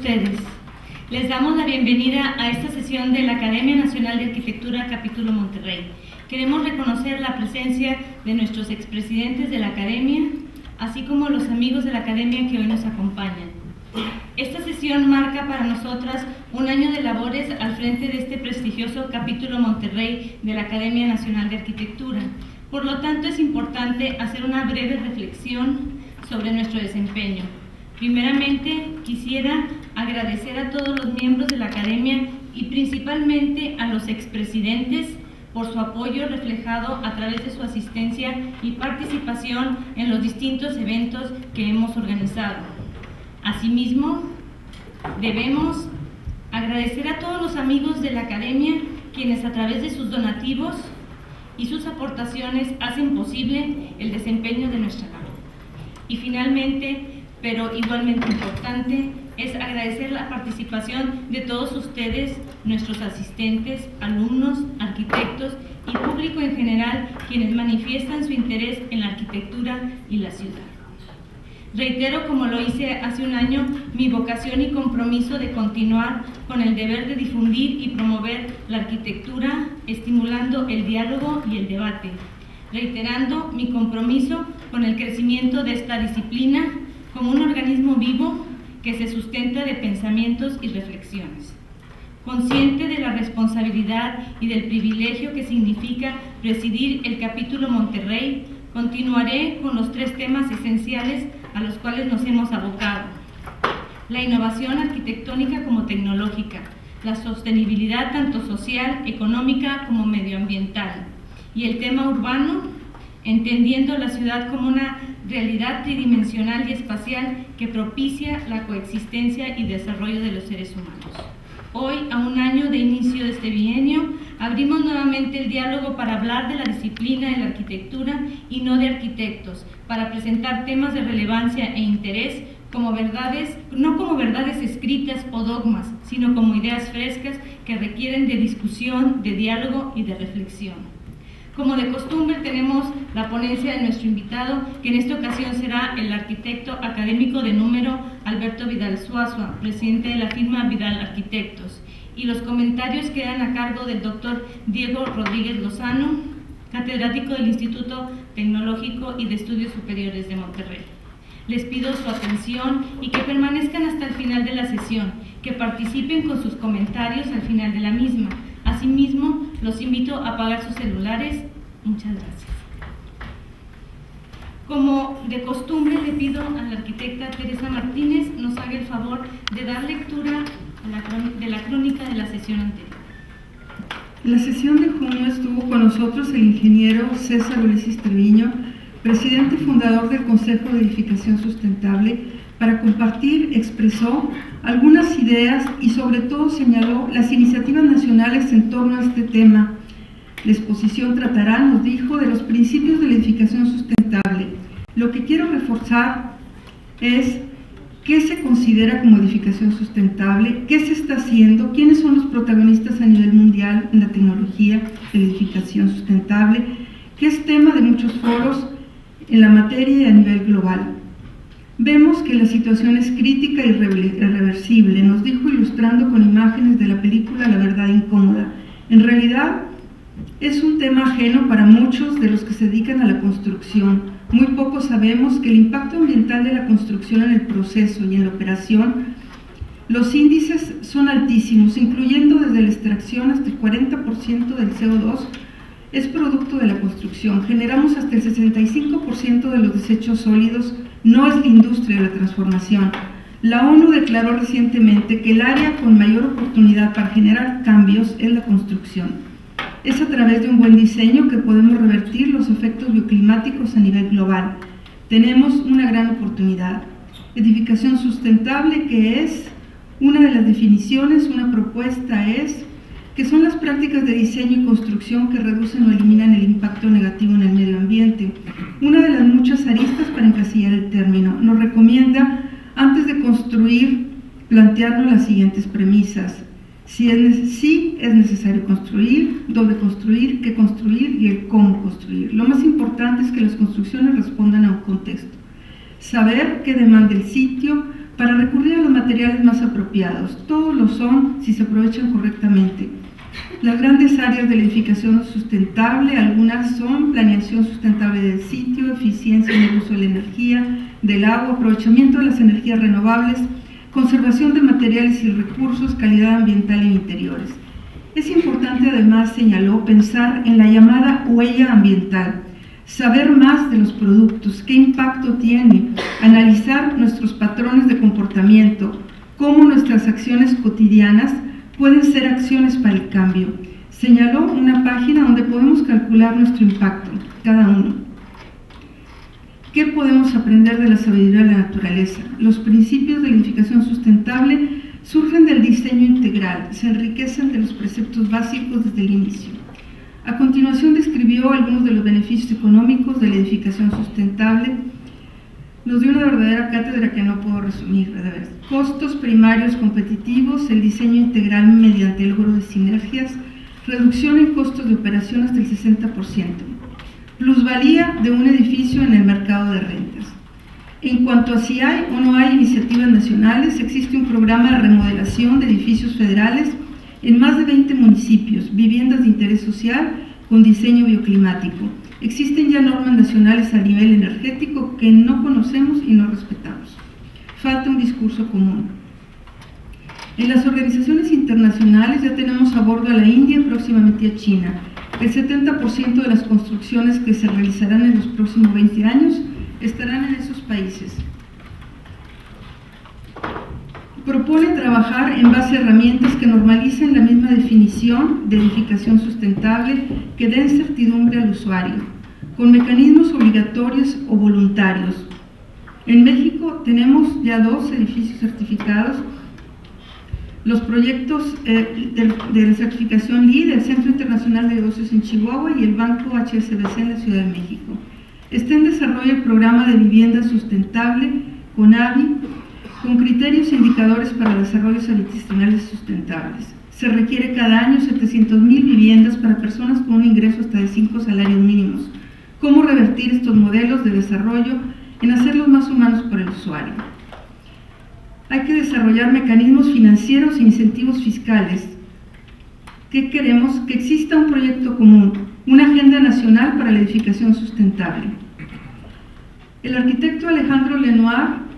ustedes. Les damos la bienvenida a esta sesión de la Academia Nacional de Arquitectura Capítulo Monterrey. Queremos reconocer la presencia de nuestros expresidentes de la Academia, así como los amigos de la Academia que hoy nos acompañan. Esta sesión marca para nosotras un año de labores al frente de este prestigioso Capítulo Monterrey de la Academia Nacional de Arquitectura. Por lo tanto, es importante hacer una breve reflexión sobre nuestro desempeño. Primeramente, quisiera agradecer a todos los miembros de la Academia y principalmente a los expresidentes por su apoyo reflejado a través de su asistencia y participación en los distintos eventos que hemos organizado. Asimismo, debemos agradecer a todos los amigos de la Academia quienes a través de sus donativos y sus aportaciones hacen posible el desempeño de nuestra labor. Y finalmente, pero igualmente importante, es agradecer la participación de todos ustedes, nuestros asistentes, alumnos, arquitectos y público en general, quienes manifiestan su interés en la arquitectura y la ciudad. Reitero, como lo hice hace un año, mi vocación y compromiso de continuar con el deber de difundir y promover la arquitectura, estimulando el diálogo y el debate, reiterando mi compromiso con el crecimiento de esta disciplina como un organismo vivo que se sustenta de pensamientos y reflexiones. Consciente de la responsabilidad y del privilegio que significa presidir el Capítulo Monterrey, continuaré con los tres temas esenciales a los cuales nos hemos abocado: la innovación arquitectónica como tecnológica, la sostenibilidad tanto social, económica como medioambiental, y el tema urbano, entendiendo la ciudad como una realidad tridimensional y espacial que propicia la coexistencia y desarrollo de los seres humanos. Hoy, a un año de inicio de este bienio, abrimos nuevamente el diálogo para hablar de la disciplina de la arquitectura y no de arquitectos, para presentar temas de relevancia e interés como verdades, no como verdades escritas o dogmas, sino como ideas frescas que requieren de discusión, de diálogo y de reflexión. Como de costumbre, tenemos la ponencia de nuestro invitado, que en esta ocasión será el arquitecto académico de número Alberto Vidal Suazua, presidente de la firma Vidal Arquitectos, y los comentarios quedan a cargo del doctor Diego Rodríguez Lozano, catedrático del Instituto Tecnológico y de Estudios Superiores de Monterrey. Les pido su atención y que permanezcan hasta el final de la sesión, que participen con sus comentarios al final de la misma. Asimismo, los invito a apagar sus celulares. Muchas gracias. Como de costumbre, le pido a la arquitecta Teresa Martínez nos haga el favor de dar lectura de la crónica de la sesión anterior. En la sesión de junio estuvo con nosotros el ingeniero César Ulises Treviño, presidente y fundador del Consejo de Edificación Sustentable. Para compartir, expresó algunas ideas y sobre todo señaló las iniciativas nacionales en torno a este tema. La exposición tratará, nos dijo, de los principios de la edificación sustentable. Lo que quiero reforzar es qué se considera como edificación sustentable, qué se está haciendo, quiénes son los protagonistas a nivel mundial en la tecnología de la edificación sustentable, que es tema de muchos foros en la materia y a nivel global. Vemos que la situación es crítica y irreversible, nos dijo ilustrando con imágenes de la película La verdad incómoda. En realidad, es un tema ajeno para muchos de los que se dedican a la construcción. Muy poco sabemos que el impacto ambiental de la construcción en el proceso y en la operación, los índices son altísimos, incluyendo desde la extracción hasta el 40% del CO2 es producto de la construcción. Generamos hasta el 65% de los desechos sólidos. No es la industria de la transformación. La ONU declaró recientemente que el área con mayor oportunidad para generar cambios es la construcción. Es a través de un buen diseño que podemos revertir los efectos bioclimáticos a nivel global. Tenemos una gran oportunidad. Edificación sustentable, que es una de las definiciones, una propuesta es que son las prácticas de diseño y construcción que reducen o eliminan el impacto negativo en el medio ambiente. Una de las muchas aristas para encasillar el término. Nos recomienda, antes de construir, plantearnos las siguientes premisas. Si es necesario construir, dónde construir, qué construir y el cómo construir. Lo más importante es que las construcciones respondan a un contexto. Saber qué demanda el sitio, para recurrir a los materiales más apropiados. Todos lo son si se aprovechan correctamente. Las grandes áreas de la edificación sustentable, algunas son planeación sustentable del sitio, eficiencia en el uso de la energía, del agua, aprovechamiento de las energías renovables, conservación de materiales y recursos, calidad ambiental en interiores. Es importante además, señaló, pensar en la llamada huella ambiental, saber más de los productos, qué impacto tiene, analizar nuestros patrones de comportamiento, cómo nuestras acciones cotidianas pueden ser acciones para el cambio. Señaló una página donde podemos calcular nuestro impacto, cada uno. ¿Qué podemos aprender de la sabiduría de la naturaleza? Los principios de la edificación sustentable surgen del diseño integral, se enriquecen de los preceptos básicos desde el inicio. A continuación describió algunos de los beneficios económicos de la edificación sustentable. Nos dio una verdadera cátedra que no puedo resumir. Costos primarios competitivos, el diseño integral mediante el logro de sinergias, reducción en costos de operación hasta el 60%, plusvalía de un edificio en el mercado de rentas. En cuanto a si hay o no hay iniciativas nacionales, existe un programa de remodelación de edificios federales en más de 20 municipios, viviendas de interés social con diseño bioclimático. Existen ya normas nacionales a nivel energético que no conocemos y no respetamos. Falta un discurso común. En las organizaciones internacionales ya tenemos a bordo a la India y próximamente a China. El 70% de las construcciones que se realizarán en los próximos 20 años estarán en esos países. Propone trabajar en base a herramientas que normalicen la misma definición de edificación sustentable, que den certidumbre al usuario, con mecanismos obligatorios o voluntarios. En México tenemos ya 2 edificios certificados. Los proyectos de la certificación LEED, el Centro Internacional de Negocios en Chihuahua y el Banco HSBC en la Ciudad de México. Está en desarrollo el programa de vivienda sustentable CONAVI, con criterios e indicadores para desarrollos habitacionales sustentables. Se requiere cada año 700,000 viviendas para personas con un ingreso hasta de 5 salarios mínimos. ¿Cómo revertir estos modelos de desarrollo en hacerlos más humanos para el usuario? Hay que desarrollar mecanismos financieros e incentivos fiscales. ¿Qué queremos? Que exista un proyecto común, una agenda nacional para la edificación sustentable. El arquitecto Alejandro Lenoir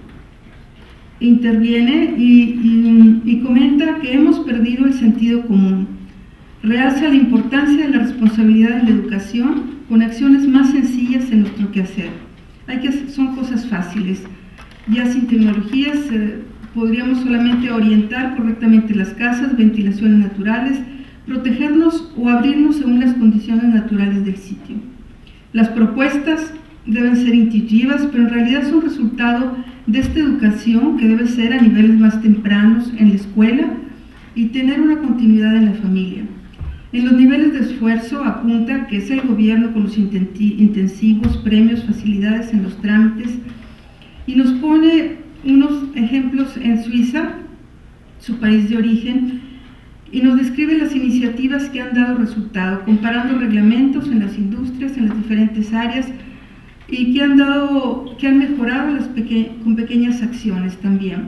interviene y comenta que hemos perdido el sentido común. Realza la importancia de la responsabilidad de la educación con acciones más sencillas en nuestro quehacer. Son cosas fáciles. Ya sin tecnologías podríamos solamente orientar correctamente las casas, ventilaciones naturales, protegernos o abrirnos según las condiciones naturales del sitio. Las propuestas deben ser intuitivas, pero en realidad son resultado de esta educación que debe ser a niveles más tempranos en la escuela y tener una continuidad en la familia. En los niveles de esfuerzo apunta que es el gobierno con los intensivos, premios, facilidades en los trámites, y nos pone unos ejemplos en Suiza, su país de origen, y nos describe las iniciativas que han dado resultado, comparando reglamentos en las industrias, en las diferentes áreas, y que han mejorado con pequeñas acciones también.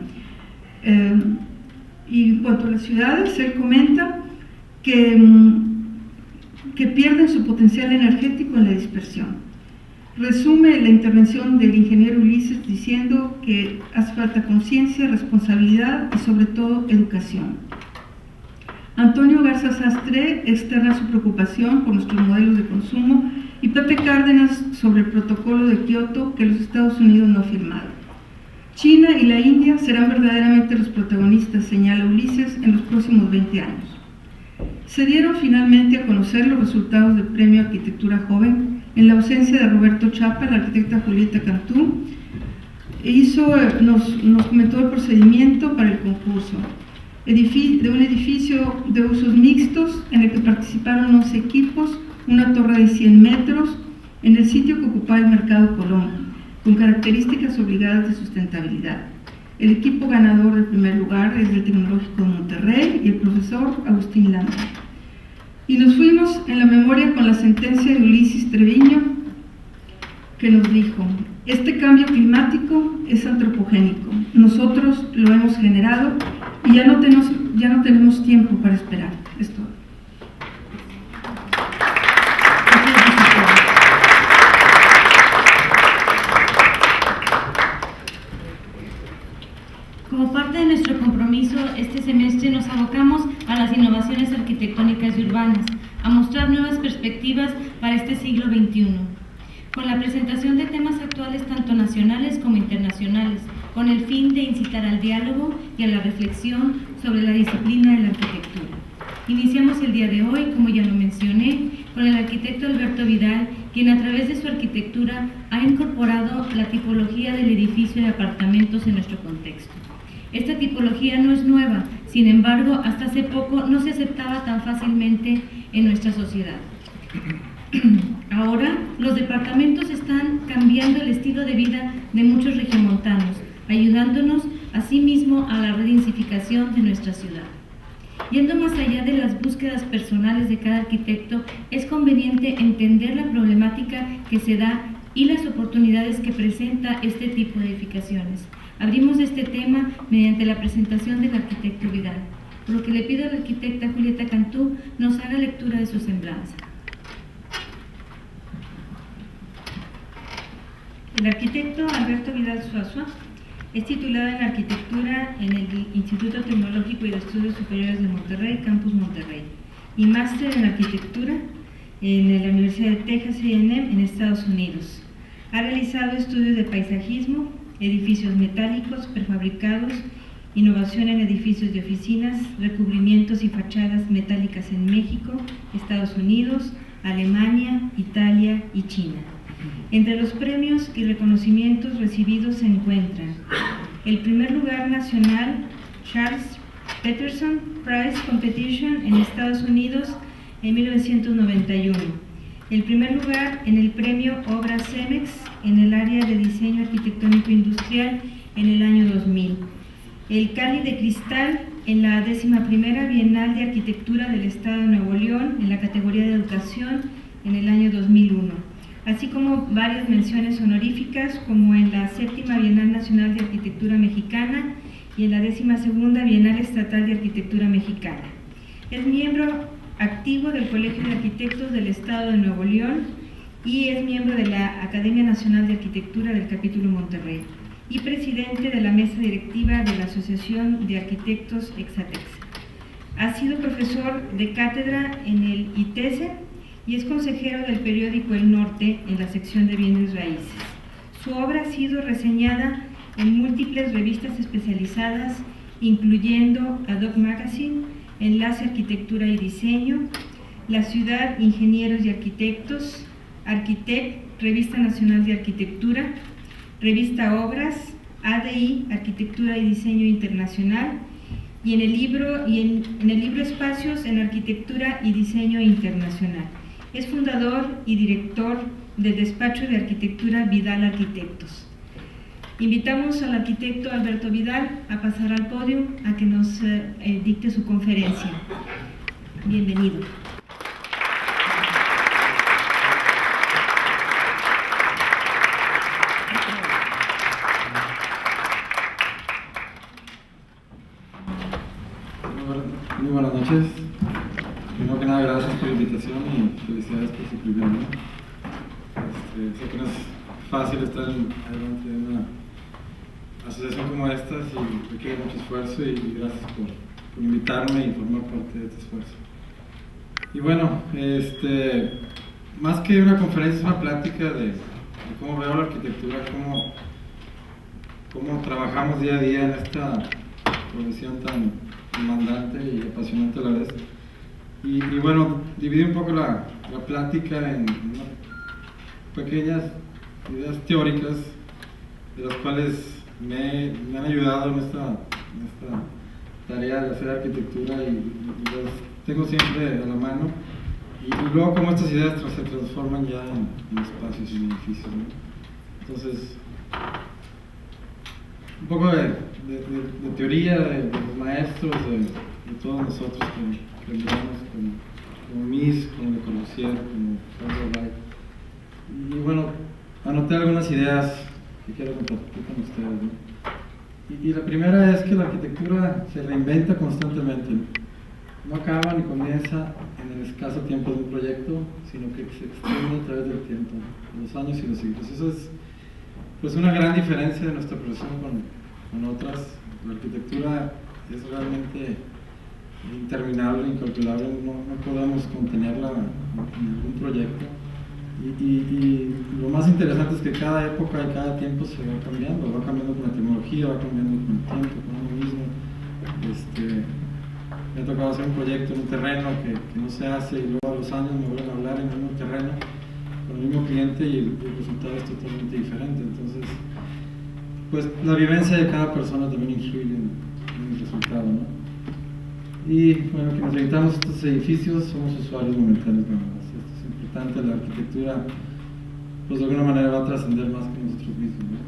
Y en cuanto a las ciudades, él comenta que pierden su potencial energético en la dispersión. Resume la intervención del ingeniero Ulises diciendo que hace falta conciencia, responsabilidad y sobre todo educación. Antonio Garza Sastre externa su preocupación por nuestros modelos de consumo y Pepe Cárdenas sobre el protocolo de Kioto que los Estados Unidos no ha firmado. China y la India serán verdaderamente los protagonistas, señala Ulises, en los próximos 20 años. Se dieron finalmente a conocer los resultados del Premio Arquitectura Joven en la ausencia de Roberto Chapa. La arquitecta Julieta Cantú nos comentó el procedimiento para el concurso. De un edificio de usos mixtos en el que participaron 11 equipos, una torre de 100 metros, en el sitio que ocupaba el Mercado Colón, con características obligadas de sustentabilidad. El equipo ganador del primer lugar es del Tecnológico de Monterrey y el profesor Agustín Landa. Y nos fuimos en la memoria con la sentencia de Ulises Treviño, que nos dijo: este cambio climático es antropogénico. nosotros lo hemos generado y ya no tenemos tiempo para esperar. Es todo. Como parte de nuestro compromiso, este semestre nos abocamos a las innovaciones arquitectónicas y urbanas, a mostrar nuevas perspectivas para este siglo XXI, con la presentación de temas actuales tanto nacionales como internacionales, con el fin de incitar al diálogo y a la reflexión sobre la disciplina de la arquitectura. Iniciamos el día de hoy, como ya lo mencioné, con el arquitecto Alberto Vidal, quien a través de su arquitectura ha incorporado la tipología del edificio de apartamentos en nuestro contexto. Esta tipología no es nueva, sin embargo, hasta hace poco no se aceptaba tan fácilmente en nuestra sociedad. Ahora, los departamentos están cambiando el estilo de vida de muchos regiomontanos, ayudándonos asimismo a la redensificación de nuestra ciudad. Yendo más allá de las búsquedas personales de cada arquitecto, es conveniente entender la problemática que se da y las oportunidades que presenta este tipo de edificaciones. Abrimos este tema mediante la presentación del arquitecto Vidal, por lo que le pido a la arquitecta Julieta Cantú nos haga lectura de su semblanza. El arquitecto Alberto Vidal Suazua es titulado en Arquitectura en el Instituto Tecnológico y de Estudios Superiores de Monterrey, Campus Monterrey, y máster en Arquitectura en la Universidad de Texas A&M en Estados Unidos. Ha realizado estudios de paisajismo, edificios metálicos, prefabricados, innovación en edificios de oficinas, recubrimientos y fachadas metálicas en México, Estados Unidos, Alemania, Italia y China. Entre los premios y reconocimientos recibidos se encuentran el primer lugar nacional Charles Peterson Prize Competition en Estados Unidos en 1991, el primer lugar en el premio Obra Cemex en el área de diseño arquitectónico industrial en el año 2000, el Cali de Cristal en la 11ª Bienal de Arquitectura del Estado de Nuevo León en la categoría de Educación en el año 2001, así como varias menciones honoríficas como en la 7ª Bienal Nacional de Arquitectura Mexicana y en la 12ª Bienal Estatal de Arquitectura Mexicana. Es miembro activo del Colegio de Arquitectos del Estado de Nuevo León y es miembro de la Academia Nacional de Arquitectura del Capítulo Monterrey y presidente de la mesa directiva de la Asociación de Arquitectos Exatex. Ha sido profesor de cátedra en el ITESE y es consejero del periódico El Norte en la sección de bienes raíces. Su obra ha sido reseñada en múltiples revistas especializadas, incluyendo Ad-Hoc Magazine, Enlace Arquitectura y Diseño, La Ciudad, Ingenieros y Arquitectos, Arquitect, Revista Nacional de Arquitectura, Revista Obras, ADI, Arquitectura y Diseño Internacional, y en el libro Espacios en Arquitectura y Diseño Internacional. Es fundador y director del despacho de arquitectura Vidal Arquitectos. Invitamos al arquitecto Alberto Vidal a pasar al podio a que nos dicte su conferencia. Bienvenido. Muy buenas noches. Primero que nada, gracias por la invitación y felicidades por su primer año. Sé que no es fácil estar delante de una asociación como esta y requiere mucho esfuerzo y gracias por invitarme y formar parte de este esfuerzo. Y bueno, más que una conferencia, es una plática de cómo veo la arquitectura, cómo trabajamos día a día en esta profesión tan demandante y apasionante a la vez. Y bueno, dividí un poco la plática en pequeñas ideas teóricas de las cuales me han ayudado en esta tarea de hacer arquitectura y las tengo siempre a la mano. Y luego cómo estas ideas se transforman ya en espacios y en edificios, ¿no? Entonces, un poco de teoría de los maestros, de todos nosotros que miramos como Mies, como Le Corbusier, como Carl Wright. Y bueno, anoté algunas ideas que quiero compartir con ustedes, ¿no? Y la primera es que la arquitectura se reinventa constantemente. No acaba ni comienza en el escaso tiempo de un proyecto, sino que se extiende a través del tiempo, los años y los siglos. Eso es pues una gran diferencia de nuestra profesión con otras. La arquitectura es realmente interminable, incalculable, no podemos contenerla en algún proyecto. Y lo más interesante es que cada época y cada tiempo se va cambiando con la tecnología, va cambiando con el tiempo, con uno mismo. Me ha tocado hacer un proyecto en un terreno que no se hace y luego a los años me vuelven a hablar en el mismo terreno con el mismo cliente y el resultado es totalmente diferente. Entonces, pues la vivencia de cada persona también influye en el resultado, ¿no? Y bueno, que nos limitamos a estos edificios, somos usuarios momentáneos nada más. Esto es importante, la arquitectura pues de alguna manera va a trascender más que nosotros mismos, ¿no?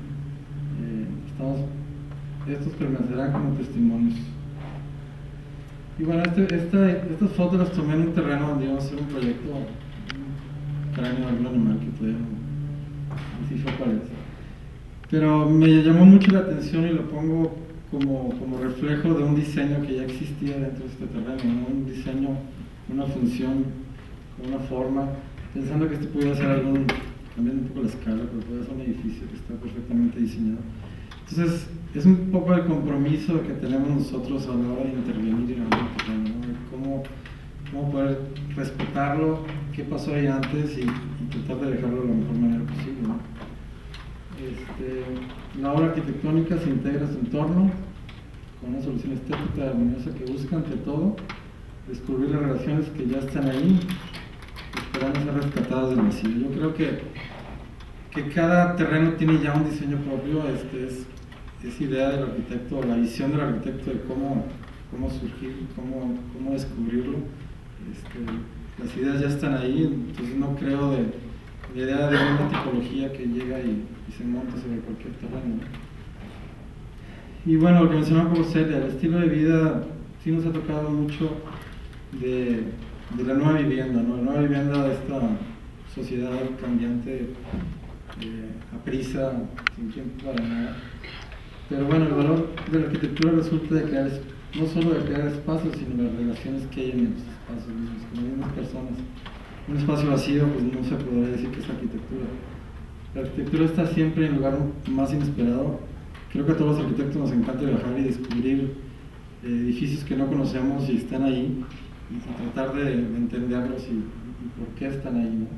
Estos permanecerán como testimonios. Y bueno, estas fotos las tomé en un terreno donde íbamos a hacer un proyecto, un cráneo de algún animal que todavía no así aparece. Pero me llamó mucho la atención y lo pongo como reflejo de un diseño que ya existía dentro de este terreno, ¿no? Un diseño, una función, una forma, pensando que pudiera ser cambiando un poco la escala, pero puede ser un edificio que está perfectamente diseñado. Entonces, es un poco el compromiso que tenemos nosotros a la hora de intervenir en el terreno, ¿no? Cómo poder respetarlo, qué pasó ahí antes y tratar de dejarlo de la mejor manera posible, ¿no? La obra arquitectónica se integra a su entorno con una solución estética y armoniosa que busca, ante todo, descubrir las relaciones que ya están ahí, esperando ser rescatadas del vacío. Yo creo que cada terreno tiene ya un diseño propio. Es idea del arquitecto, la visión del arquitecto de cómo surgir, cómo descubrirlo. Las ideas ya están ahí, entonces no creo de la idea de una tipología que llega y se monta sobre cualquier terreno. Y bueno, lo que mencionaba como Celia, el estilo de vida sí nos ha tocado mucho de la nueva vivienda, ¿no? La nueva vivienda de esta sociedad cambiante, aprisa, sin tiempo para nada. Pero bueno, el valor de la arquitectura resulta de crear, no solo de crear espacios, sino las relaciones que hay en los espacios mismos, con las mismas personas. Un espacio vacío, pues no se podría decir que es arquitectura. La arquitectura está siempre en el lugar más inesperado. Creo que a todos los arquitectos nos encanta viajar y descubrir edificios que no conocemos y están ahí, y tratar de entenderlos y por qué están ahí, ¿no?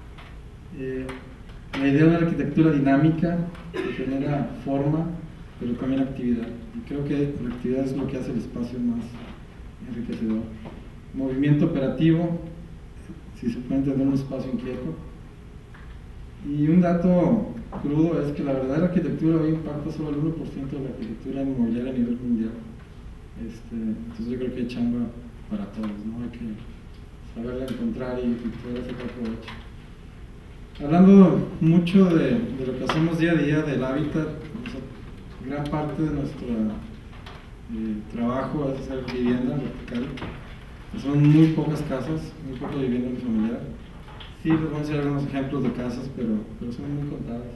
La idea de una arquitectura dinámica que genera forma, pero también actividad. Y creo que la actividad es lo que hace el espacio más enriquecedor. Movimiento operativo, si se puede entender un espacio inquieto. Y un dato crudo es que la verdadera arquitectura hoy impacta solo el 1% de la arquitectura inmobiliaria a nivel mundial. Entonces yo creo que hay chamba para todos, ¿no? Hay que saberla encontrar y poder sacar provecho. Hablando mucho de lo que hacemos día a día, del hábitat, gran parte de nuestro trabajo es hacer vivienda vertical. Son muy pocas casas, muy poca vivienda unifamiliar. Sí, les voy a enseñar algunos ejemplos de casas, pero son muy contadas.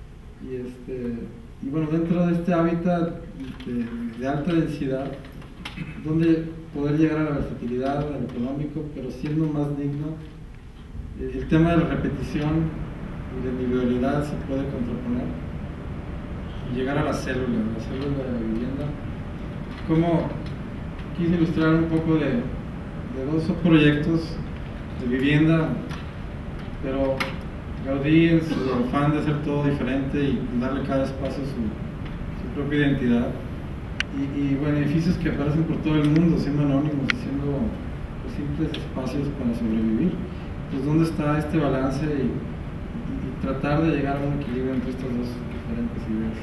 Y bueno, dentro de este hábitat de alta densidad, donde poder llegar a la versatilidad, a lo económico, pero siendo más digno, el tema de la repetición y la individualidad se puede contraponer y llegar a la célula de la vivienda. Como quise ilustrar un poco de dos proyectos de vivienda, pero Gaudí en su afán de hacer todo diferente y darle a cada espacio su propia identidad. Y bueno, edificios que aparecen por todo el mundo, siendo anónimos y siendo pues, simples espacios para sobrevivir. Pues dónde está este balance y tratar de llegar a un equilibrio entre estas dos diferentes ideas.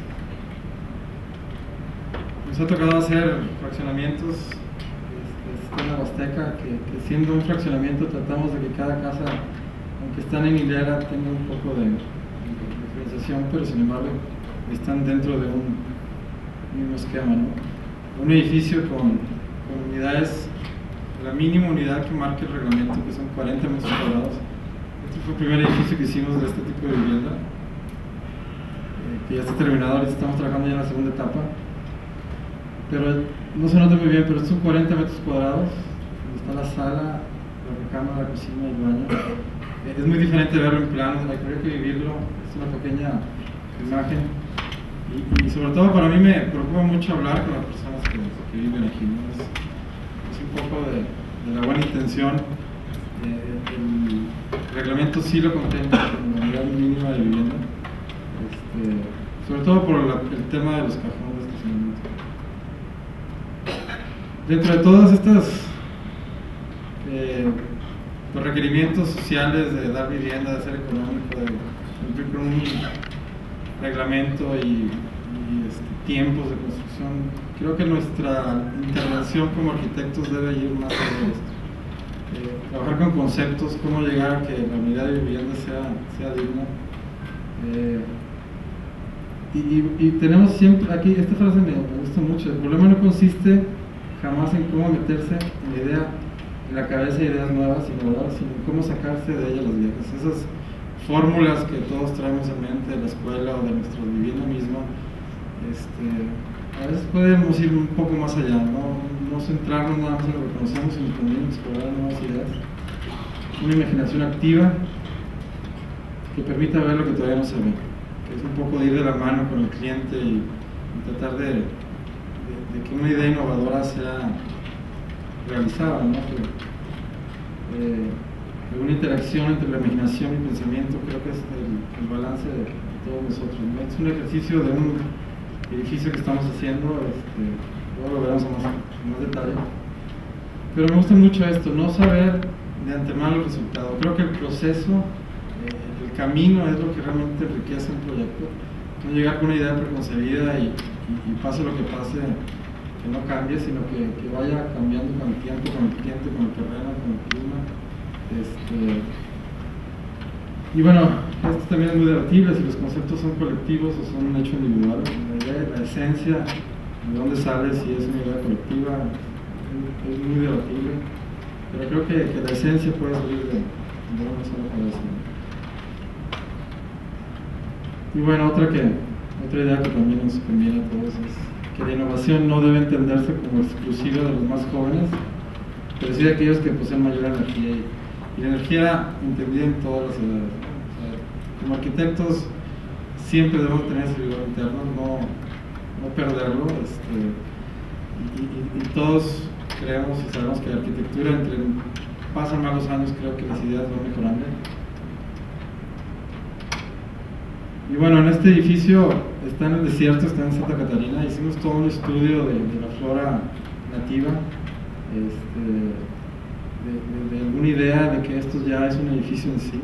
Nos ha tocado hacer fraccionamientos, sistema Huasteca, que siendo un fraccionamiento tratamos de que cada casa, aunque están en hilera, tenga un poco de diferenciación, pero sin embargo están dentro de un mismo esquema, ¿no? Un edificio con unidades, la mínima unidad que marca el reglamento, que son 40 metros cuadrados. Este fue el primer edificio que hicimos de este tipo de vivienda, que ya está terminado. Ahorita estamos trabajando ya en la segunda etapa. pero no se nota muy bien, pero son 40 metros cuadrados, donde está la sala, la recámara, la cocina y el baño. Es muy diferente verlo en plano, habría que vivirlo, es una pequeña imagen. Y sobre todo para mí me preocupa mucho hablar con las personas que viven aquí, ¿no? Es un poco de la buena intención. El reglamento sí lo contempla como unidad mínima de vivienda, sobre todo por el tema de los cajones de estacionamiento. Dentro de todas estas los requerimientos sociales de dar vivienda, de ser económico, de cumplir con un reglamento y tiempos de construcción, creo que nuestra intervención como arquitectos debe ir más allá de esto. Trabajar con conceptos, cómo llegar a que la unidad de vivienda sea digna. Y tenemos siempre aquí, esta frase me gusta mucho: el problema no consiste jamás en cómo meterse en la idea, en la cabeza de ideas nuevas, innovadoras, sino en cómo sacarse de ellas las viejas. Esas fórmulas que todos traemos en mente de la escuela o de nuestra vivienda misma, a veces podemos ir un poco más allá, no centrarnos nada más en lo que conocemos, sino también explorar nuevas ideas. Una imaginación activa que permita ver lo que todavía no se ve, que es un poco de ir de la mano con el cliente y tratar de que una idea innovadora sea realizada, ¿no? Una interacción entre la imaginación y el pensamiento, creo que es el balance de todos nosotros, ¿no? Es un ejercicio de un edificio que estamos haciendo, luego lo veremos en más detalle, pero me gusta mucho esto, no saber de antemano el resultado. Creo que el proceso, el camino es lo que realmente enriquece un proyecto, no llegar con una idea preconcebida y pase lo que pase, que no cambie, sino que vaya cambiando con el tiempo, con el cliente, con el terreno, con el clima. Y bueno, esto también es muy debatible, si los conceptos son colectivos o son un hecho individual. La esencia, de dónde sale, si es una idea colectiva, es muy debatible, pero creo que la esencia puede salir de una sola cabeza. Y bueno, otra idea que también nos conviene a todos es que la innovación no debe entenderse como exclusiva de los más jóvenes, pero sí de aquellos que poseen mayor energía, y la energía entendida en todas las edades, ¿no? O sea, como arquitectos siempre debemos tener ese vigor interno, no perderlo, y todos creemos y sabemos que la arquitectura, entre pasan más los años, creo que las ideas van mejorando. Y bueno, en este edificio está en el desierto, está en Santa Catarina. Hicimos todo un estudio de la flora nativa, de alguna idea de que esto ya es un edificio en sí.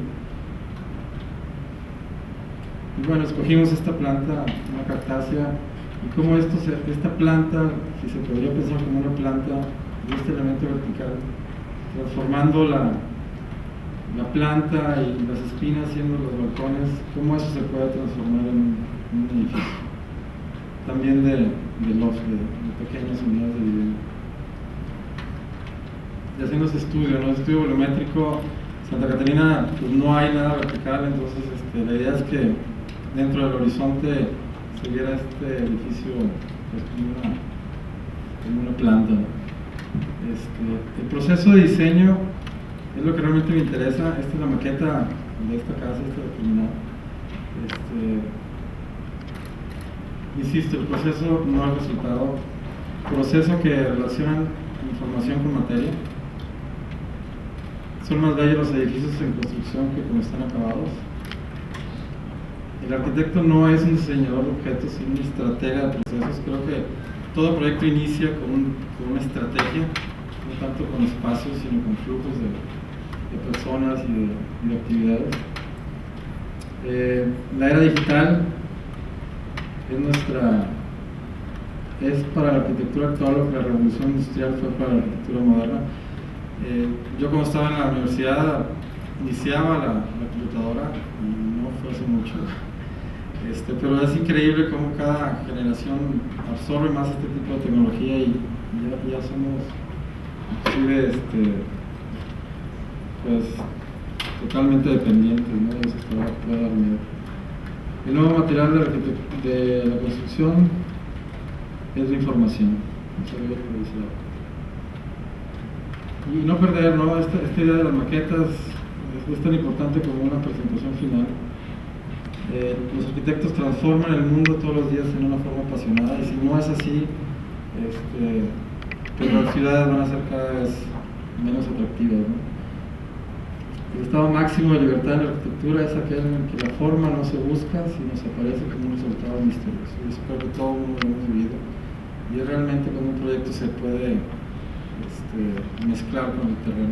Y bueno, escogimos esta planta, una cactácea, y cómo esta planta, si se podría pensar como una planta, de este elemento vertical, transformando la planta y las espinas siendo los balcones, cómo eso se puede transformar en un edificio. También de loft, de pequeñas unidades de vivienda. Y haciendo ese estudio, ¿no? Estudio volumétrico, Santa Catarina pues no hay nada vertical, entonces la idea es que dentro del horizonte se viera este edificio pues, como una planta. El proceso de diseño es lo que realmente me interesa. Esta es la maqueta de esta casa, esta de terminar. Insisto, el proceso no es el resultado. Proceso que relaciona información con materia. Son más bellos los edificios en construcción que cuando están acabados. El arquitecto no es un diseñador de objetos, sino un estratega de procesos. Creo que todo proyecto inicia con una estrategia, no tanto con espacios, sino con flujos de personas y de actividades. La era digital es para la arquitectura actual lo que la revolución industrial fue para la arquitectura moderna. Yo cuando estaba en la universidad iniciaba la computadora, y no fue hace mucho, pero es increíble cómo cada generación absorbe más este tipo de tecnología y ya somos inclusive pues totalmente dependientes, ¿no? Eso puede dar miedo. El nuevo material de la construcción es la información. Y no perder, ¿no? Esta idea de las maquetas es tan importante como una presentación final. Los arquitectos transforman el mundo todos los días en una forma apasionada, y si no es así, pues las ciudades van a ser cada vez menos atractivas, ¿no? El estado máximo de libertad en la arquitectura es aquel en el que la forma no se busca, sino se aparece como un resultado misterioso. Y eso creo que todo el mundo lo hemos vivido, y es realmente cuando un proyecto se puede mezclar con el terreno.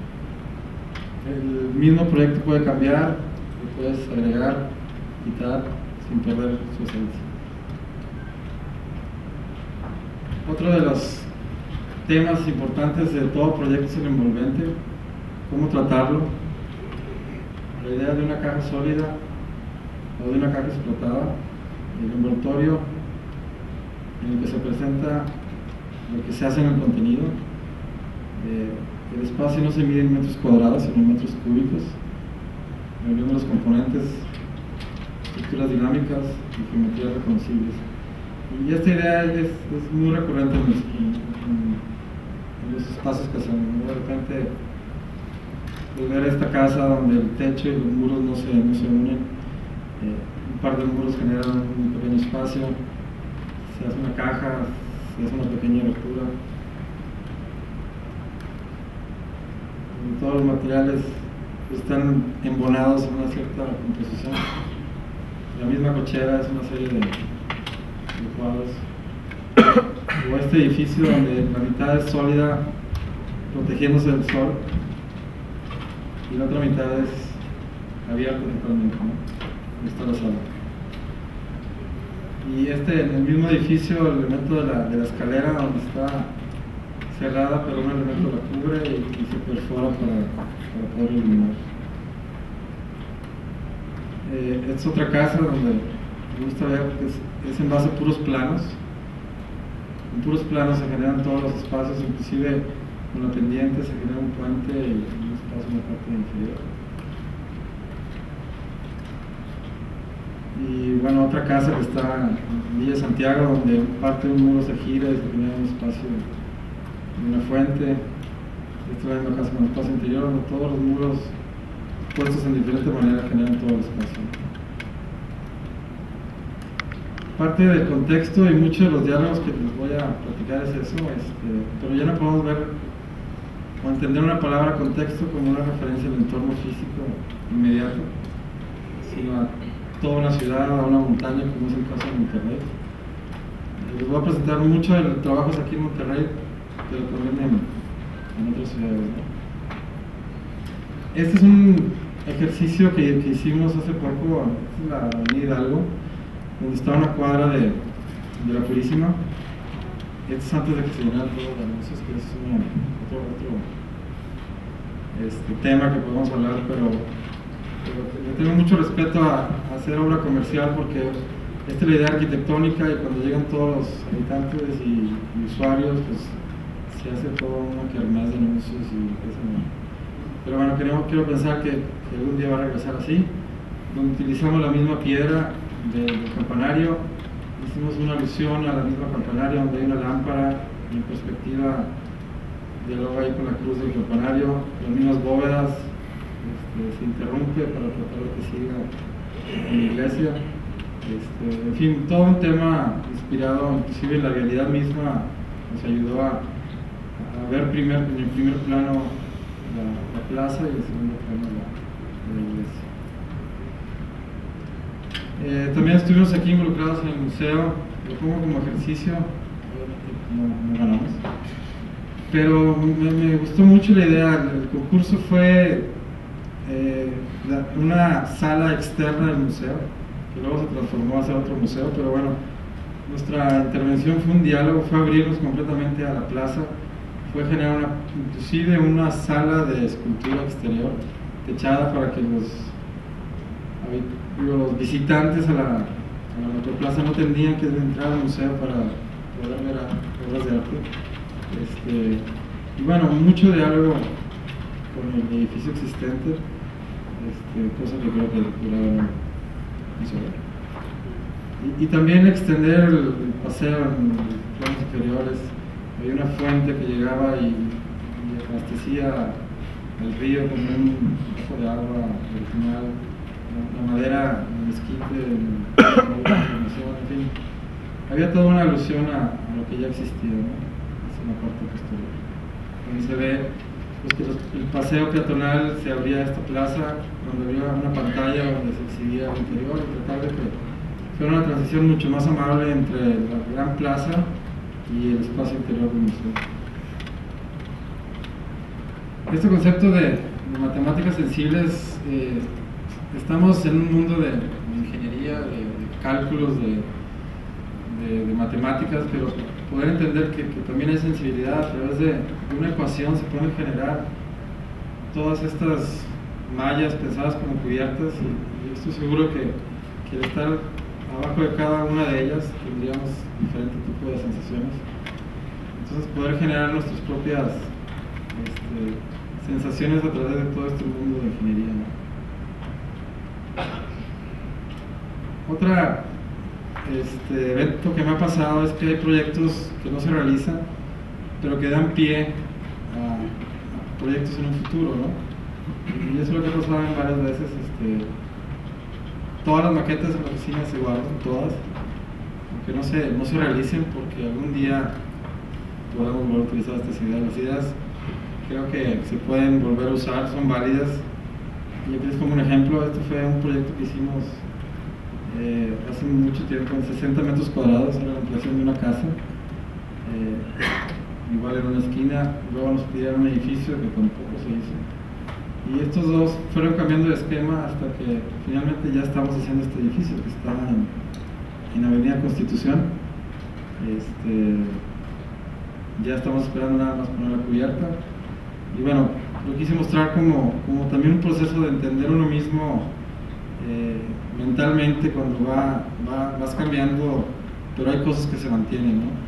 El mismo proyecto puede cambiar, lo puedes agregar, quitar, sin perder su esencia. Otro de los temas importantes de todo proyecto es el envolvente, cómo tratarlo. La idea de una caja sólida o de una caja explotada, el envoltorio en el que se presenta lo que se hace en el contenido. El espacio no se mide en metros cuadrados, sino en metros cúbicos. Reuniendo los componentes, estructuras dinámicas y geometrías reconocibles. Y esta idea es muy recurrente en los espacios que hacemos, ¿no? De repente, pues, ver esta casa donde el techo y los muros no se unen, un par de muros generan un pequeño espacio, se hace una caja, se hace una pequeña abertura. Todos los materiales están embonados en una cierta composición. La misma cochera es una serie de cuadros. O este edificio donde la mitad es sólida, protegiéndose del sol, y la otra mitad es abierta totalmente, ¿no? Ahí está la sala. Y en el mismo edificio, el elemento de la escalera, donde está cerrada, pero un elemento la cubre y se perfora para poder iluminar. Es otra casa donde me gusta ver que es en base a puros planos. En puros planos se generan todos los espacios, inclusive con la pendiente se genera un puente y un espacio en la parte inferior. Y bueno, otra casa que está en Villa Santiago, donde parte de un muro se gira y se genera un espacio, una fuente. Esta es la misma casa con el espacio interior, donde todos los muros puestos en diferente manera generan todo el espacio. Parte del contexto y muchos de los diálogos que les voy a platicar es eso, pero ya no podemos ver o entender una palabra contexto como una referencia al entorno físico inmediato, sino a toda una ciudad, a una montaña, como es el caso de Monterrey. Les voy a presentar mucho de los trabajos aquí en Monterrey, pero también en otras ciudades, ¿no? Este es un ejercicio que hicimos hace poco en la Avenida Hidalgo, donde está una cuadra de la Purísima. Esto es antes de que se llenaran todos los anuncios, que es otro tema que podemos hablar, pero yo tengo mucho respeto a hacer obra comercial, porque esta es la idea arquitectónica, y cuando llegan todos los habitantes y usuarios, pues se hace toda una kermés de anuncios y eso, ¿no? Pero bueno, quiero pensar que algún día va a regresar así, donde utilizamos la misma piedra del campanario. Hicimos una alusión a la misma campanario, donde hay una lámpara y en perspectiva dialoga ahí con la cruz del campanario. Las mismas bóvedas, se interrumpe para tratar de que siga en la iglesia. En fin, todo un tema inspirado, inclusive en la realidad misma nos ayudó a ver en el primer plano la plaza y en el segundo plano la iglesia. También estuvimos aquí involucrados en el museo, lo pongo como ejercicio, no ganamos, pero me gustó mucho la idea. El concurso fue una sala externa del museo, que luego se transformó a ser otro museo, pero bueno, nuestra intervención fue un diálogo, fue abrirnos completamente a la plaza, fue generar inclusive una sala de escultura exterior techada para que los visitantes a la macroplaza no tendrían que entrar al museo para poder ver obras de arte. Y bueno, mucho diálogo con el edificio existente, cosa que creo que duraron y también extender el paseo en los planos superiores. había una fuente que llegaba y abastecía el río con un poco de agua original, la madera, el mezquite, en fin. Había toda una alusión a lo que ya existía, ¿no? Es una parte posterior. Donde se ve pues, que el paseo peatonal se abría a esta plaza, donde había una pantalla donde se exhibía el interior, y tratar de que fuera una transición mucho más amable entre la gran plaza y el espacio interior del museo. Este concepto de matemáticas sensibles, estamos en un mundo de ingeniería, de cálculos, de matemáticas, pero poder entender que también hay sensibilidad a través de una ecuación se pueden generar todas estas mallas pensadas como cubiertas, y estoy seguro que al estar abajo de cada una de ellas tendríamos diferentes tipos de sensaciones. Entonces poder generar nuestras propias sensaciones a través de todo este mundo de ingeniería, ¿no? Otra evento que me ha pasado es que hay proyectos que no se realizan, pero que dan pie a proyectos en un futuro, ¿no? Y eso es lo que ha pasado en varias veces. Todas las maquetas en la oficina se guardan, todas, aunque no se realicen, porque algún día podamos volver a utilizar estas ideas. Las ideas creo que se pueden volver a usar, son válidas. Y aquí es como un ejemplo. Este fue un proyecto que hicimos hace mucho tiempo, en 60 metros cuadrados, era la ampliación de una casa, igual en una esquina. Luego nos pidieron un edificio que tampoco se hizo, y estos dos fueron cambiando de esquema hasta que finalmente ya estamos haciendo este edificio que está en Avenida Constitución. Ya estamos esperando nada más poner la cubierta, y bueno, lo quise mostrar como también un proceso de entender uno mismo mentalmente cuando vas cambiando, pero hay cosas que se mantienen, ¿no?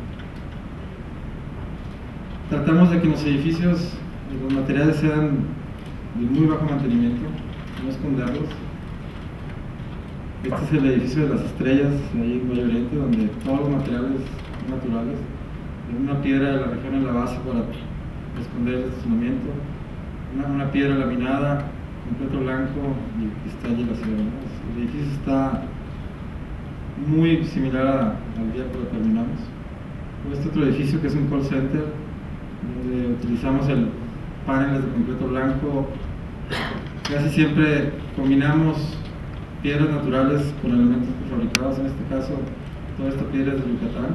Tratamos de que los edificios y los materiales sean de muy bajo mantenimiento, no esconderlos. Este es el edificio de las estrellas, ahí en Valle Oriente, donde todos los materiales naturales, una piedra de la región en la base para esconder el estacionamiento, una piedra laminada, completo blanco y cristal y la ciudad, ¿no? El edificio está muy similar al día que lo terminamos. Este otro edificio que es un call center, donde utilizamos el paneles de concreto blanco. Casi siempre combinamos piedras naturales con elementos prefabricados. En este caso, toda esta piedra es de Yucatán.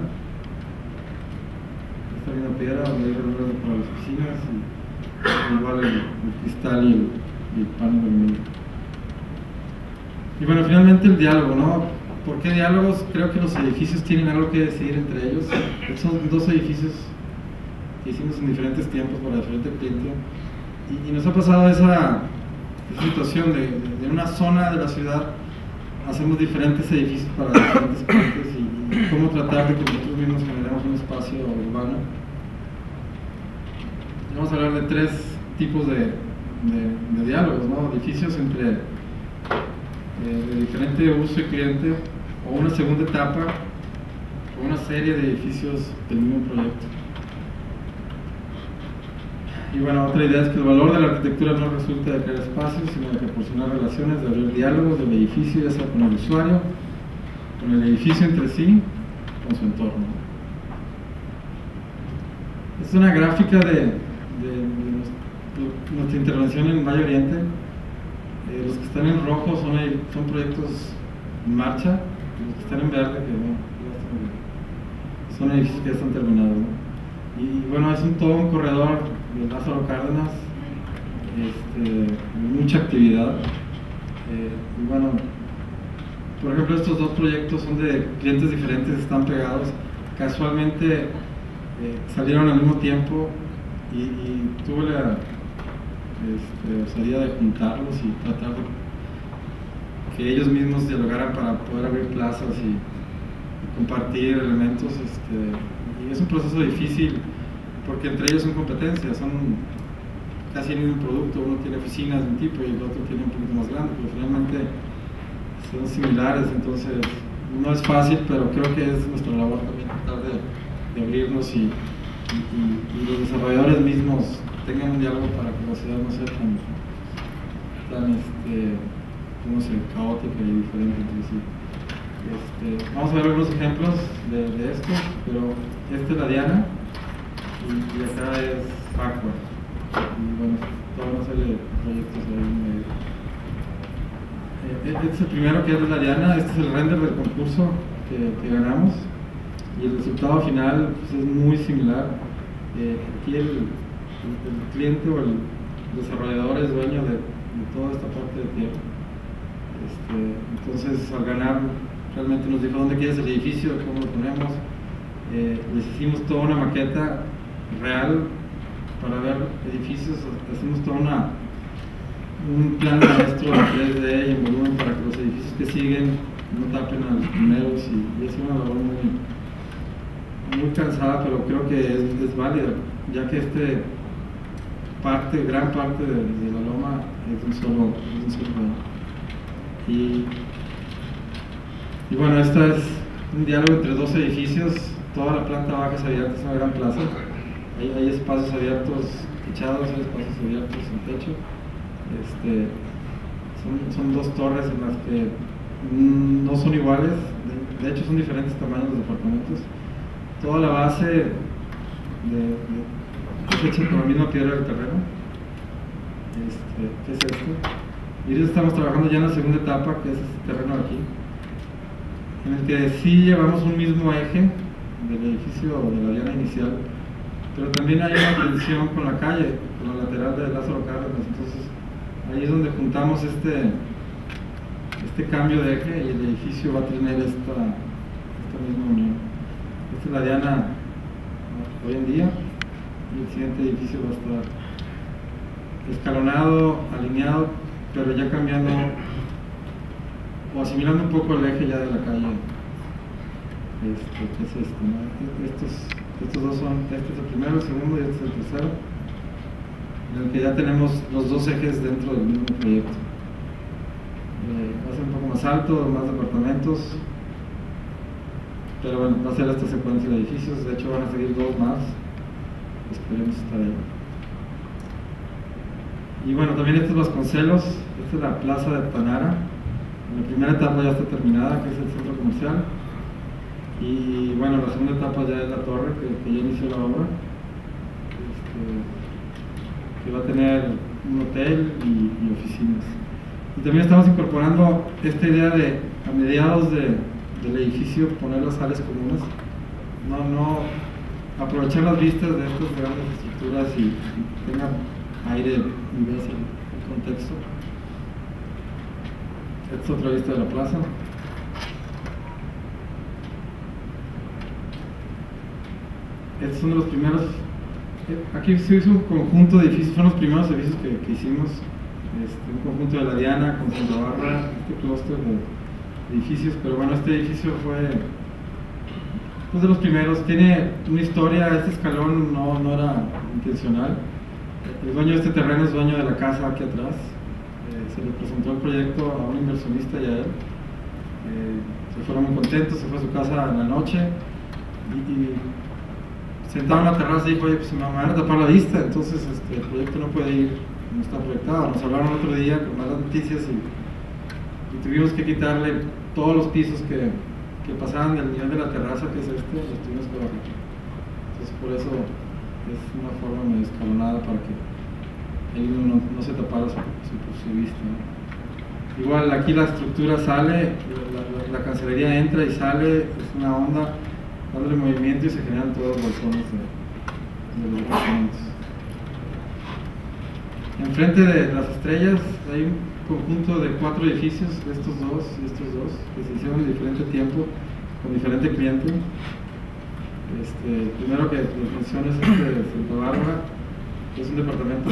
Esta misma piedra donde hay relojes para las oficinas, y igual el cristal y el panel de aluminio. Y bueno, finalmente el diálogo, ¿no? ¿Por qué diálogos? Creo que los edificios tienen algo que decir entre ellos. Son dos edificios que hicimos en diferentes tiempos para diferente cliente, y nos ha pasado esa situación de una zona de la ciudad hacemos diferentes edificios para diferentes clientes, y cómo tratar de que nosotros mismos generemos un espacio urbano. Vamos a hablar de tres tipos de diálogos, ¿no? Edificios entre de diferente uso y cliente, o una segunda etapa, o una serie de edificios del mismo proyecto. Y bueno, otra idea es que el valor de la arquitectura no resulta de crear espacios, sino de proporcionar relaciones, de abrir diálogos del edificio, ya sea con el usuario, con el edificio entre sí, con su entorno. Es una gráfica de nuestra intervención en Valle Oriente. Los que están en rojo son proyectos en marcha, y los que están en verde son edificios que ya están terminados, ¿no? Y bueno, es todo un corredor de Lázaro Cárdenas, mucha actividad. Y bueno, por ejemplo, estos dos proyectos son de clientes diferentes, están pegados. Casualmente salieron al mismo tiempo, y tuve la osadía de juntarlos y tratar de que ellos mismos dialogaran para poder abrir plazas y compartir elementos. Y es un proceso difícil porque entre ellos son competencias, son casi el mismo producto. Uno tiene oficinas de un tipo y el otro tiene un poquito más grande, pero finalmente son similares. Entonces no es fácil, pero creo que es nuestra labor también tratar de abrirnos y y los desarrolladores mismos tengan un diálogo para que la ciudad no sea tan no sé, caótica y diferente entre sí. Vamos a ver algunos ejemplos de esto, pero esta es la Diana y acá es Aqua. Y bueno, toda una serie de proyectos ahí en medio. Este es el primero, que es la Diana. Este es el render del concurso que ganamos y el resultado final pues, es muy similar. Aquí el cliente o el desarrollador es dueño de toda esta parte de tierra. Entonces al ganar realmente nos dijo dónde quieres el edificio, cómo lo ponemos. Les hicimos toda una maqueta real para ver edificios, hacemos toda un plan maestro en 3D y en volumen para que los edificios que siguen no tapen a los primeros, y es una labor muy cansada, pero creo que es válida, ya que gran parte de la loma es de un solo lugar. Y bueno, esta es un diálogo entre dos edificios. Toda la planta baja es abierta, es una gran plaza. Hay espacios abiertos techados, hay espacios abiertos en techo. Son dos torres en las que no son iguales, de hecho son diferentes tamaños de departamentos. Toda la base es hecha con la misma piedra del terreno. ¿Qué es esto? Y ahorita estamos trabajando ya en la segunda etapa, que es este terreno de aquí, en el que sí llevamos un mismo eje del edificio de la Diana inicial, pero también hay una tensión con la calle, con la lateral de Lázaro Cárdenas. Entonces ahí es donde juntamos este cambio de eje y el edificio va a tener esta misma unión. Esta es la Diana hoy en día y el siguiente edificio va a estar escalonado, alineado, pero ya cambiando o asimilando un poco el eje ya de la calle. ¿Qué es esto? ¿No? Estos dos son, este es el primero, el segundo y este es el tercero, en el que ya tenemos los dos ejes dentro del mismo proyecto. Va a ser un poco más alto, más departamentos, pero bueno, va a ser esta secuencia de edificios. De hecho van a seguir dos más, esperemos estar ahí. Y bueno, también este es Vasconcelos, esta es la plaza de Tanara. La primera etapa ya está terminada, que es el centro comercial, y bueno, la segunda etapa ya es la torre, que ya inició la obra, que va a tener un hotel y oficinas. Y también estamos incorporando esta idea de, a mediados del edificio, poner las áreas comunes, no aprovechar las vistas de estas grandes estructuras y que tengan aire y veas el contexto. Esta es otra vista de la plaza. Estos son de los primeros. Aquí se hizo un conjunto de edificios, fueron los primeros edificios que hicimos. Un conjunto de la Diana con Santa Bárbara, clúster de edificios, pero bueno, este edificio fue pues, de los primeros. Tiene una historia, este escalón no era intencional. El dueño de este terreno es dueño de la casa aquí atrás. Se le presentó el proyecto a un inversionista y a él. Se fueron muy contentos, se fue a su casa en la noche y sentado en la terraza y dijo, oye, pues me van a tapar la vista, entonces el proyecto no puede ir, no está proyectado. Nos hablaron otro día con malas noticias y tuvimos que quitarle todos los pisos que pasaban del nivel de la terraza, que es los tuvimos que bajar. Entonces por eso es una forma medio escalonada para que ahí no se tapara su vista, ¿no? Igual aquí la estructura sale, la cancelería entra y sale, es una onda, dándole movimiento y se generan todos los balcones de los departamentos. Enfrente de las estrellas hay un conjunto de 4 edificios, estos dos y estos dos, que se hicieron en diferente tiempo, con diferente cliente. Primero que les menciono es Santa Bárbara, que es un departamento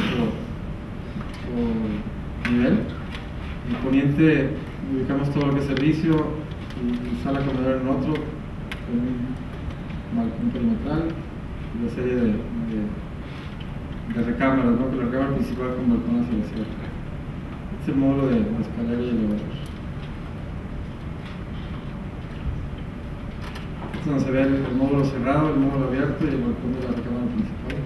por nivel. En el poniente ubicamos todo lo que es servicio y sala comedor en otro, con un balcón perimetral y una serie de recámaras, ¿no? Con la recámara principal con balcón hacia la sierra. Este es el módulo de la escalera y el elevador. Esto donde se ve el módulo cerrado, el módulo abierto y el balcón de la recámara principal.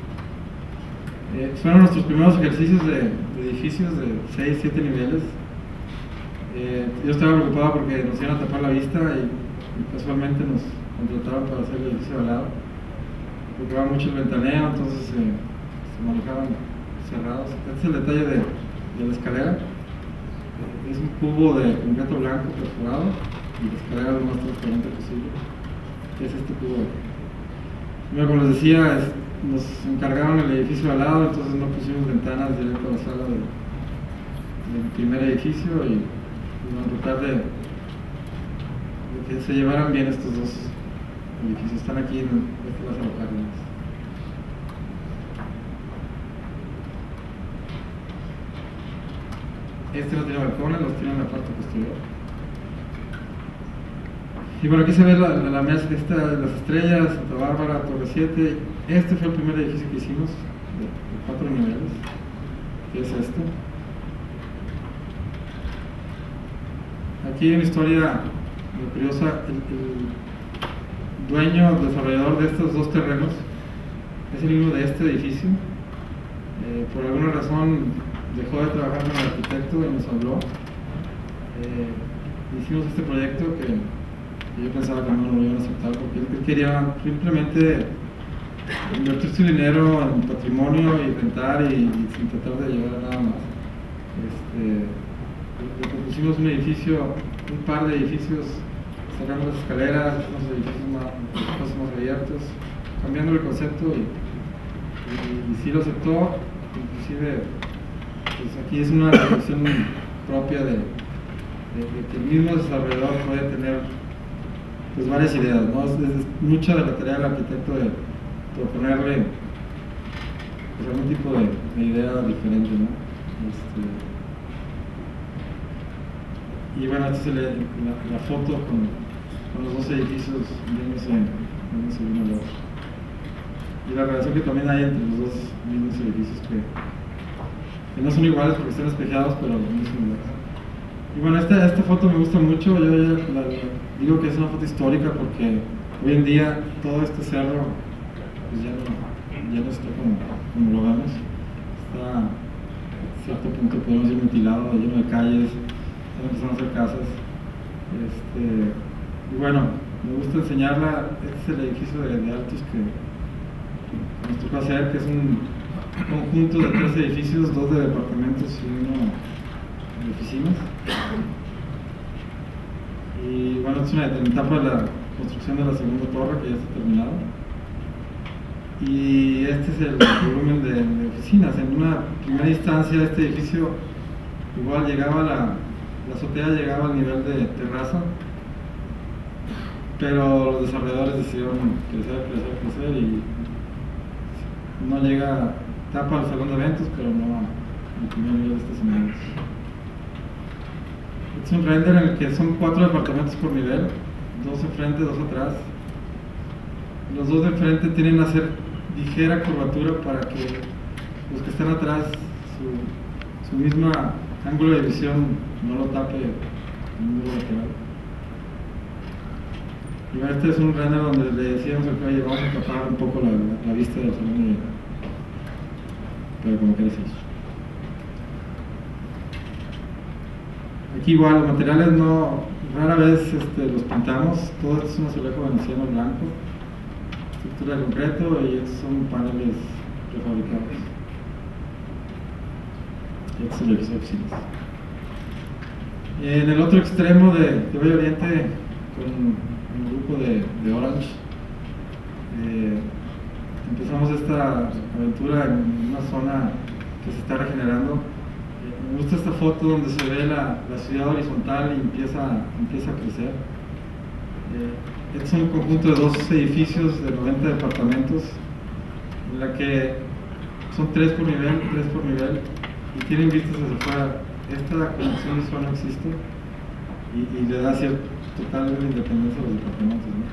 Fueron nuestros primeros ejercicios de edificios de 6-7 niveles. Yo estaba preocupado porque nos iban a tapar la vista y casualmente nos contrataron para hacer el edificio de al lado. Preocupaba mucho el ventaneo, entonces se manejaban cerrados. Este es el detalle de la escalera. Es un cubo de concreto blanco perforado y la escalera lo más transparente posible. Es este cubo de aquí. Bueno, como les decía, nos encargaron el edificio al lado, entonces no pusimos ventanas directo a la sala del primer edificio y vamos a tratar de que se llevaran bien estos dos edificios. Están aquí en Lázaro Cárdenas. Este no tiene balcones, los tiene en la parte posterior. Y bueno, aquí se ve la mesa esta de las estrellas, Santa Bárbara, Torre 7. Este fue el primer edificio que hicimos, de 4 niveles, que es este. Aquí hay una historia muy curiosa. El dueño, desarrollador de estos dos terrenos, es el mismo de este edificio. Por alguna razón dejó de trabajar con el arquitecto y nos habló. Hicimos este proyecto que yo pensaba que no lo iban a aceptar porque él quería simplemente invertir su dinero en patrimonio y rentar y sin tratar de llevar a nada más. Le propusimos un edificio, un par de edificios, sacando las escaleras, unos edificios más abiertos, cambiando el concepto y sí lo aceptó. Inclusive pues aquí es una reflexión propia de que el mismo desarrollador puede tener pues varias ideas, ¿no? Es mucha de la tarea del arquitecto de proponerle pues, algún tipo de idea diferente, ¿no? Y bueno, esta es la foto con los dos edificios viéndose uno al otro. Y la relación que también hay entre los dos mismos edificios que no son iguales porque están espejados, pero no son iguales. Y bueno, esta foto me gusta mucho. Yo digo que es una foto histórica porque hoy en día todo este cerro pues ya no está como lo vemos. Está a cierto punto, podemos decir, mutilado, lleno de calles, están empezando a hacer casas. Y bueno, me gusta enseñarla. Este es el edificio de Altos que nos tocó hacer, que es un conjunto de 3 edificios, 2 de departamentos y 1 de oficinas. Y bueno, es una etapa de la construcción de la segunda torre que ya está terminada. Y este es el volumen de oficinas. En una primera instancia este edificio igual llegaba la azotea llegaba al nivel de terraza, pero los desarrolladores decidieron crecer y no llega, tapa el salón de eventos, pero no al primer nivel de estacionamientos. Es un render en el que son 4 departamentos por nivel, 2 enfrente, 2 atrás. Los 2 de enfrente tienen que hacer ligera curvatura para que los que están atrás, su misma ángulo de visión no lo tape en un lateral. Y bueno, este es un render donde le decíamos al calle, vamos a tapar un poco la vista del salón, pero como que decís. Aquí igual, los materiales rara vez los pintamos. Todo esto es un azulejo veneciano blanco, estructura de concreto, y estos son paneles prefabricados. Y este es el edificio de oficinas. En el otro extremo de Valle Oriente, con un grupo de Orange, empezamos esta aventura en una zona que se está regenerando. Me gusta esta foto donde se ve la ciudad horizontal y empieza a crecer. Este es un conjunto de 2 edificios de 90 departamentos, en la que son 3 por nivel y tienen vistas hacia afuera. Esta conexión visual no existe y le da cierta total independencia a los departamentos, ¿no?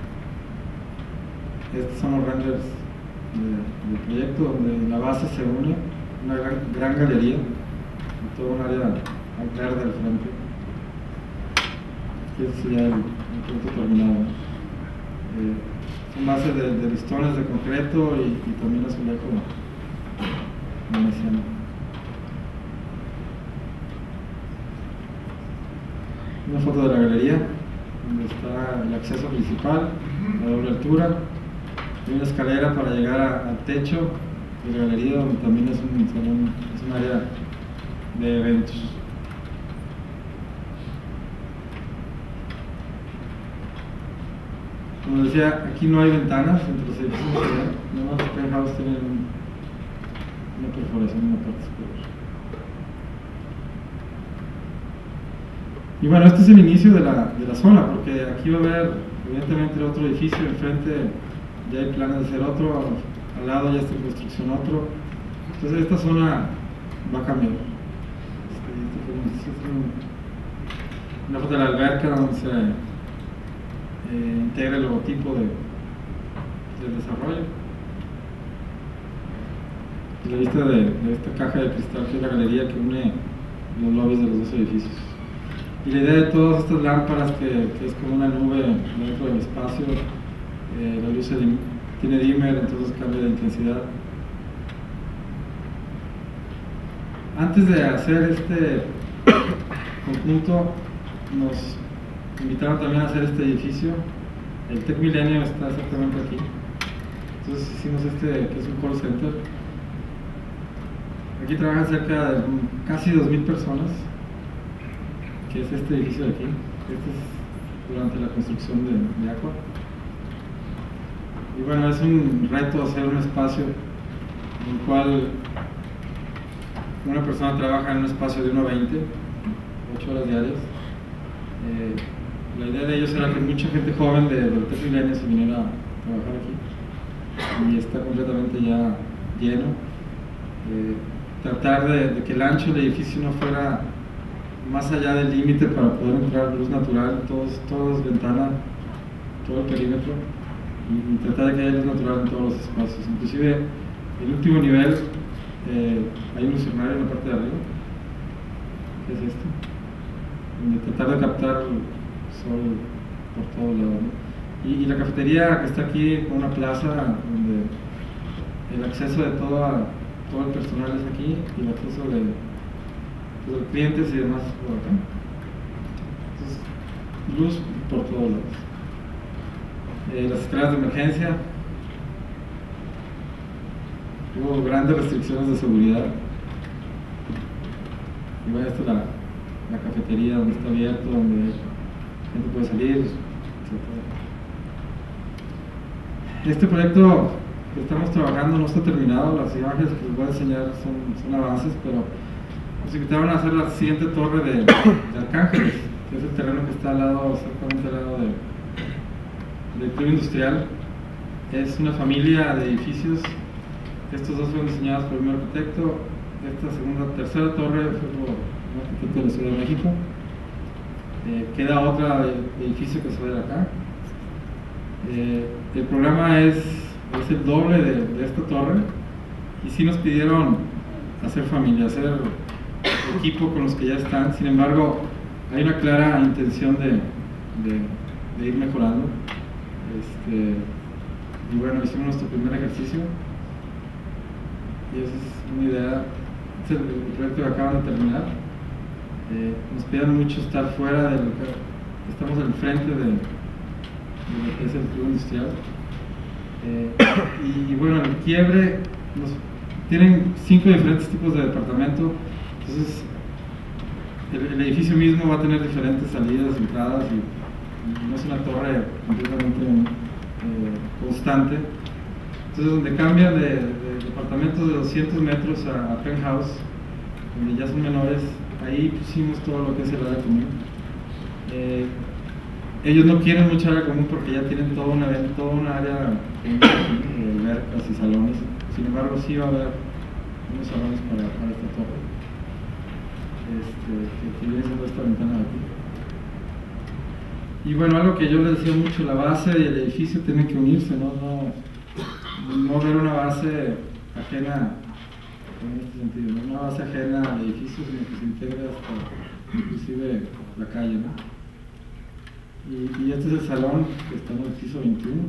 Estos son los renders del proyecto, donde la base se une, una gran galería, y todo un área verde al frente. Y este sería el proyecto terminado. son bases de listones de concreto y también azulejo veneciano. Una foto de la galería, donde está el acceso principal, a doble altura, y una escalera para llegar al techo de la galería, donde también es un salón, es un área de eventos. Como decía, aquí no hay ventanas entre los edificios de ciudad, nada más los penthouse tienen una perforación en la parte superior. Y bueno, este es el inicio de la zona, porque aquí va a haber evidentemente otro edificio, enfrente ya hay planes de hacer otro, al lado ya está en construcción otro, entonces esta zona va a cambiar. Una foto de la alberca donde se integra el logotipo del desarrollo. Y la vista de esta caja de cristal que es la galería que une los lobbies de los dos edificios. Y la idea de todas estas lámparas que es como una nube dentro del espacio, la luz tiene dimmer, entonces cambia de intensidad. Antes de hacer este conjunto nos invitaron también a hacer este edificio. El Tech Milenio está exactamente aquí. Entonces hicimos este que es un call center. Aquí trabajan cerca de casi 2,000 personas, que es este edificio de aquí. Este es durante la construcción de Aqua. Y bueno, es un reto hacer un espacio en el cual una persona trabaja en un espacio de 1 a 20, 8 horas diarias. La idea de ellos era que mucha gente joven del Tech Milenio se viniera a trabajar aquí y está completamente ya lleno. Tratar de que el ancho del edificio no fuera más allá del límite para poder entrar luz natural, todo es ventana, todo el perímetro, y tratar de que haya luz natural en todos los espacios. Inclusive el último nivel hay un lucernario en la parte de arriba, que es esto, donde tratar de captar sol por todos lados, ¿no? Y la cafetería que está aquí con una plaza donde el acceso de todo el personal es aquí y el acceso de los clientes y demás por acá. Entonces, luz por todos lados. Las escaleras de emergencia. Hubo grandes restricciones de seguridad. Y bueno, esta es la cafetería donde está abierto, donde la gente puede salir, etc. Este proyecto que estamos trabajando no está terminado. Las imágenes que les voy a enseñar son avances, pero nos invitaron a hacer la siguiente torre de Arcángeles, que es el terreno que está al lado, exactamente al lado del club industrial. Es una familia de edificios. Estos dos fueron diseñados por el mismo arquitecto. Esta tercera torre fue por un arquitecto de la Ciudad de México. Queda otro edificio que se ve de acá. El programa es el doble de esta torre, y sí nos pidieron hacer familia, hacer equipo con los que ya están. Sin embargo, hay una clara intención de ir mejorando. Y bueno, hicimos nuestro primer ejercicio y esa es una idea. Este es el proyecto que acaban de terminar. Nos piden mucho estar fuera del local. Estamos al frente de lo que es el club industrial. Y bueno, el quiebre tienen 5 diferentes tipos de departamento. Entonces el edificio mismo va a tener diferentes salidas, entradas, y no es una torre completamente constante. Entonces, donde cambian de departamentos de 200 metros a penthouse, donde ya son menores, ahí pusimos todo lo que es el área común. Ellos no quieren mucha área común porque ya tienen toda una área común, albercas y salones. Sin embargo, sí va a haber unos salones para esta torre, que viene siendo esta ventana de aquí. Y bueno, algo que yo les decía mucho, la base y el edificio tienen que unirse, no ver una base ajena, en este sentido, no una base ajena al edificio, sino que se integre hasta inclusive la calle, ¿no? Y este es el salón que está en el piso 21.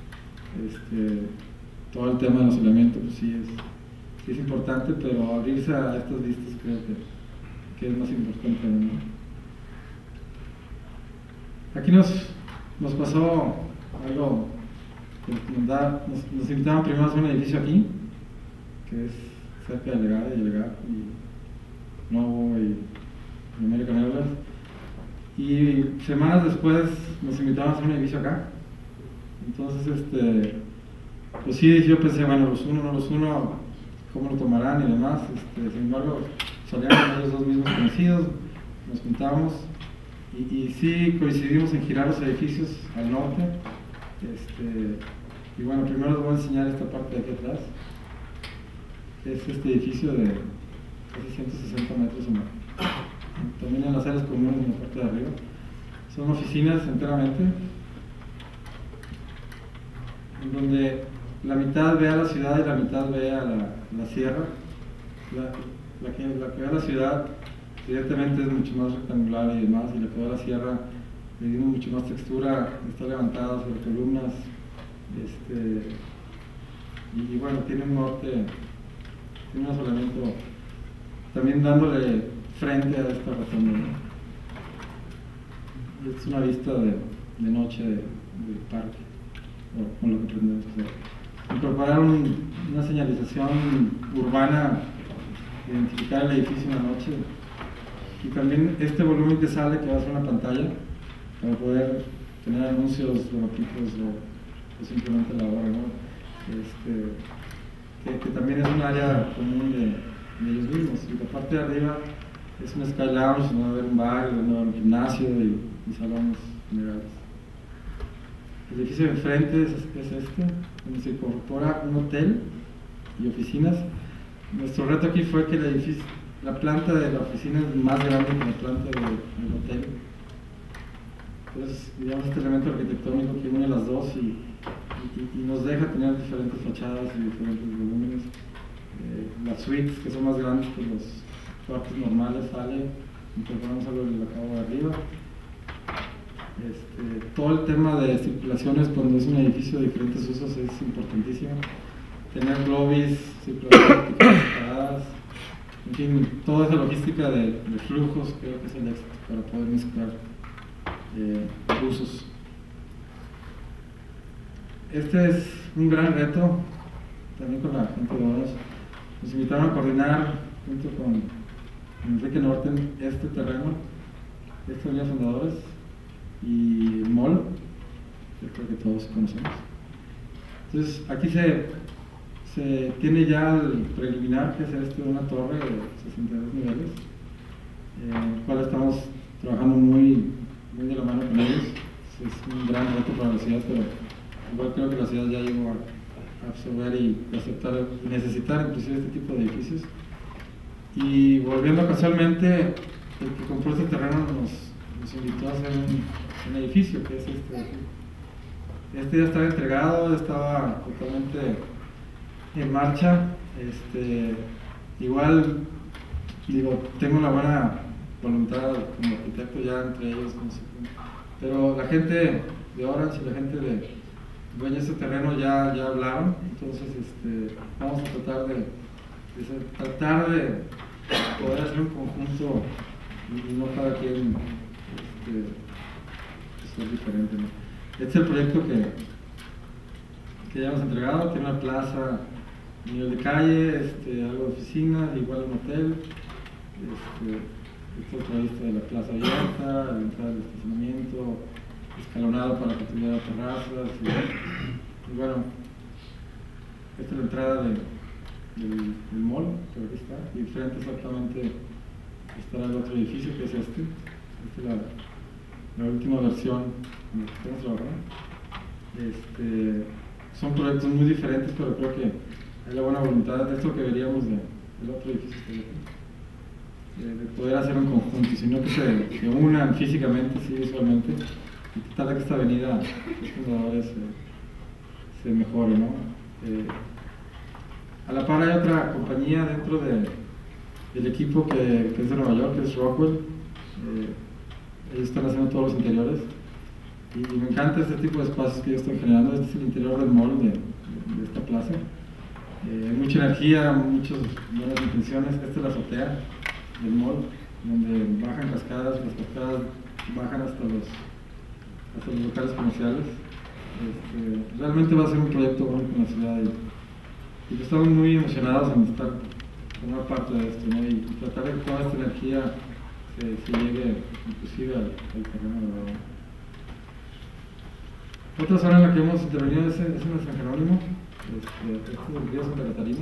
Todo el tema del aislamiento pues sí es importante, pero abrirse a estas vistas creo que es más importante, ¿no? Aquí nos pasó algo que nos invitaron primero a hacer un edificio aquí, que es cerca de Legada y Novo y American Airlines, y semanas después nos invitaron a hacer un edificio acá. Entonces pues sí, yo pensé, bueno, los uno, cómo lo tomarán y demás. Sin embargo, salieron ellos dos mismos conocidos, nos juntamos y sí coincidimos en girar los edificios al norte. Y bueno, primero les voy a enseñar esta parte de aquí atrás, que es este edificio de casi 160 metros o más. También en las áreas comunes en la parte de arriba. Son oficinas enteramente, en donde la mitad ve a la ciudad y la mitad ve a la sierra. La que ve a la ciudad evidentemente es mucho más rectangular y demás, y la que ve a la sierra le tiene mucho más textura, está levantada sobre columnas, y bueno, tiene un norte, tiene un asolamiento también dándole frente a esta rotonda. Es una vista de noche del parque, o con lo que pretendemos hacer. Incorporar una señalización urbana, identificar el edificio en la noche, y también este volumen que sale, que va a ser una pantalla, para poder tener anuncios, logotitos o simplemente la hora, ¿no? Que también es un área común de ellos mismos. Y la parte de arriba es un sky lounge, donde va a haber un bar, donde va a haber un gimnasio y salones generales. El edificio de enfrente es donde se incorpora un hotel y oficinas. Nuestro reto aquí fue que la planta de la oficina es más grande que la planta del hotel. Entonces, digamos, este elemento arquitectónico que une las dos y nos deja tener diferentes fachadas y diferentes volúmenes. Las suites, que son más grandes que los cuartos normales, incorporamos algo en la cabo de arriba. Todo el tema de circulaciones cuando es un edificio de diferentes usos es importantísimo. Tener lobbies, circulaciones separadas, en fin, toda esa logística de flujos creo que es el éxito para poder mezclar usos. Este es un gran reto también con la gente de Oros. Nos invitaron a coordinar junto con Enrique Norten este terreno, esta Unidad Fundadores y MOL, que creo que todos conocemos. Entonces aquí se tiene ya el preliminar, que es una torre de 62 niveles, en el cual estamos trabajando muy de la mano con ellos. Es un gran reto para la ciudad, pero igual creo que la ciudad ya llegó a absorber y aceptar y necesitar inclusive este tipo de edificios. Y volviendo casualmente, el que compró este terreno nos invitó a hacer un edificio, que es este de aquí. Este ya estaba entregado, estaba totalmente en marcha. Igual, digo, tengo una buena voluntad como arquitecto ya entre ellos, no sé cómo. Pero la gente de Orange y la gente de dueños de este terreno ya hablaron. Entonces vamos a tratar de poder hacer un conjunto y no cada quien ser diferente, ¿no? Este es el proyecto que ya hemos entregado. Tiene una plaza a nivel de calle, algo de oficina, igual un hotel. Esta es otra vista de la plaza abierta, la entrada del estacionamiento, escalonado para que tuviera terrazas. Y bueno, esta es la entrada del mall, que aquí está, y frente exactamente estará el otro edificio, que es este. Esta es la última versión en la que estamos trabajando. Son proyectos muy diferentes, pero creo que hay la buena voluntad de esto que veríamos del otro edificio que hay aquí, de poder hacer un conjunto, sino que se unan físicamente, sí, visualmente, y tratar de que esta avenida los fundadores se mejore, ¿no? A la par hay otra compañía dentro del equipo que es de Nueva York, que es Rockwell. Ellos están haciendo todos los interiores. y me encanta este tipo de espacios que yo estoy generando. Este es el interior del mall de esta plaza. Hay mucha energía, muchas buenas intenciones. Esta es la azotea del mall, donde bajan cascadas, las cascadas bajan hasta los locales comerciales. Realmente va a ser un proyecto único en la ciudad y estamos muy emocionados en formar parte de esto, ¿no? Y tratar de que toda esta energía se llegue inclusive al terreno de verdad. Otra zona en la que hemos intervenido es en San Jerónimo. Este es el río Santa Catarina.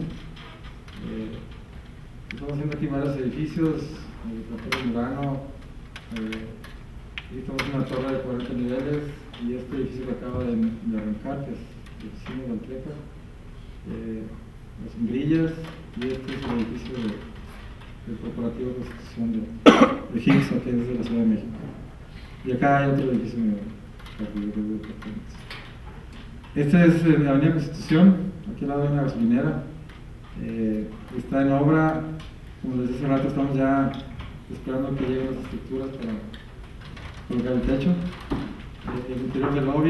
Estamos haciendo aquí varios edificios, la Torre Murano, y estamos en una torre de 40 niveles, y este edificio que acaba de arrancar, que es el oficina de Altreca, las sombrillas, y este es el edificio del Corporativo de Constitución de Higsa, que es de la Ciudad de México. Y acá hay otro edificio de departamentos. Este es la Avenida Constitución, aquí al lado hay una gasolinera. Está en obra, como les decía hace rato, estamos ya esperando que lleguen las estructuras para colocar el techo. El interior del lobby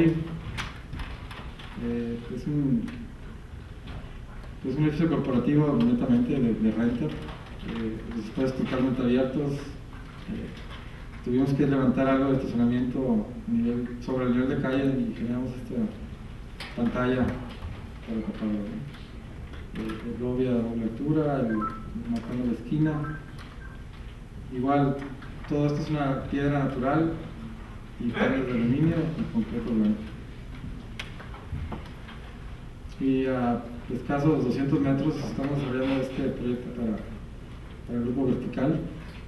es un edificio corporativo netamente de renta, los espacios totalmente abiertos. Tuvimos que levantar algo de estacionamiento sobre el nivel de calle y generamos esta pantalla para taparlo, ¿no? El lobby a doble altura, el marcando la esquina.Igual, todo esto es una piedra natural y paneles de aluminio y concreto blanco. Y a escasos 200 metros estamos desarrollando este proyecto para el grupo vertical.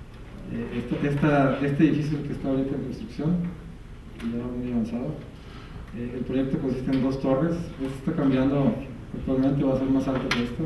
Este edificio que está ahorita en construcción, ya muy avanzado. El proyecto consiste en 2 torres. Esta está cambiando actualmente, va a ser más alto que esta.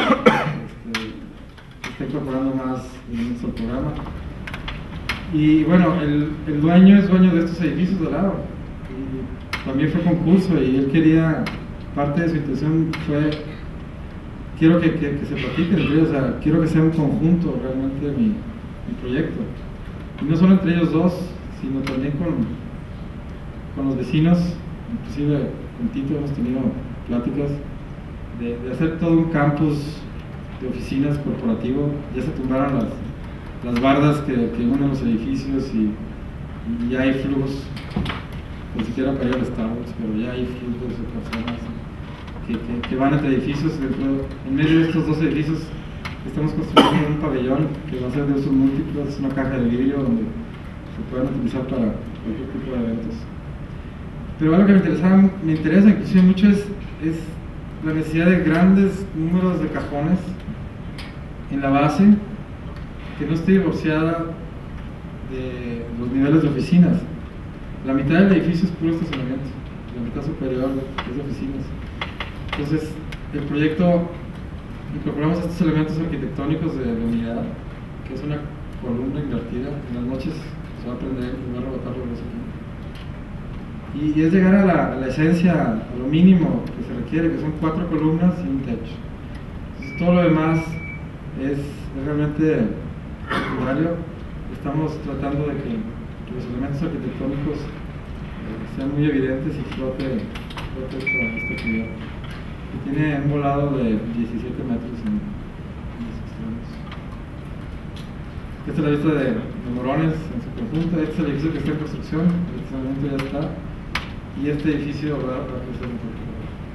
Está incorporando más elementos al programa. Y bueno, el dueño es dueño de estos edificios de al lado. Y también fue concurso y él quería, parte de su intención fue, quiero que se platiquen entre ellos, o sea, quiero que sea un conjunto realmente mi proyecto. Y no solo entre ellos dos, sino también con los vecinos, inclusive con Tito hemos tenido pláticas de hacer todo un campus de oficinas corporativo. Ya se tumbaron las bardas que unen los edificios y ya hay flujos, ni siquiera para ir al Starbucks, pero ya hay flujos de personas que van entre edificios. En medio de estos 2 edificios estamos construyendo un pabellón que va a ser de usos múltiples, una caja de vidrio donde se pueden utilizar para cualquier tipo de eventos. Pero algo que me interesa inclusive mucho es la necesidad de grandes números de cajones en la base, que no esté divorciada de los niveles de oficinas. La mitad del edificio es puro estacionamiento, la mitad superior es de oficinas. Entonces, el proyecto, incorporamos estos elementos arquitectónicos de la unidad, que es una columna invertida. En las noches se va a prender y va a rebotar la luz aquí. Y es llegar a la esencia, a lo mínimo que se requiere, que son 4 columnas y un techo. Entonces, todo lo demás es realmente secundario. Estamos tratando de que los elementos arquitectónicos sean muy evidentes y flote esta actividad. Y tiene un volado de 17 metros en los extremos. Esta es la vista de Morones en su conjunto. Este es el edificio que está en construcción, en este momento ya está. Y este edificio va a crecer un poco.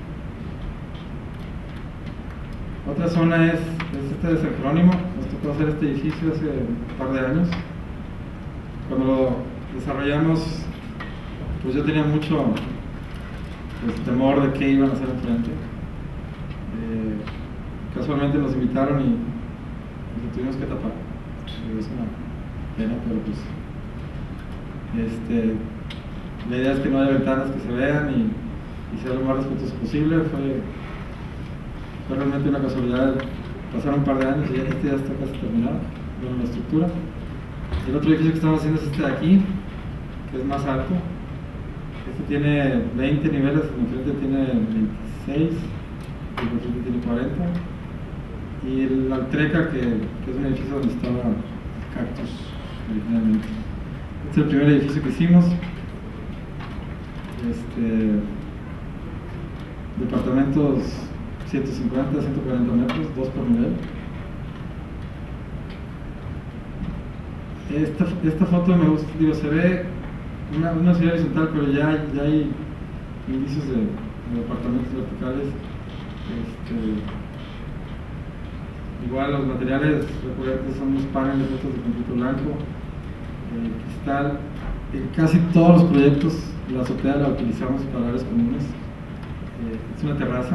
Otra zona es esta de San Jerónimo. Nos tocó hacer este edificio hace un par de años. Cuando lo desarrollamos, pues yo tenía mucho temor de qué iban a hacer enfrente. Casualmente nos invitaron y lo tuvimos que tapar. Es una pena, pero pues la idea es que no haya ventanas que se vean y sea lo más respetuoso posible. Fue realmente una casualidad. Pasaron un par de años y ya está casi terminado, bueno, la estructura. El otro edificio que estamos haciendo es este de aquí, que es más alto. Este tiene 20 niveles, el enfrente tiene 26, el enfrente tiene 40. Y el Altreca, que es un edificio donde estaba Cactus originalmente. Este es el primer edificio que hicimos. departamentos 150, 140 metros, 2 por nivel. Esta foto me gusta, digo, se ve una ciudad horizontal, pero ya hay indicios de departamentos verticales. Igual los materiales recurrentes son unos paneles estos de concreto blanco, cristal. En casi todos los proyectos la azotea la utilizamos para áreas comunes. Es una terraza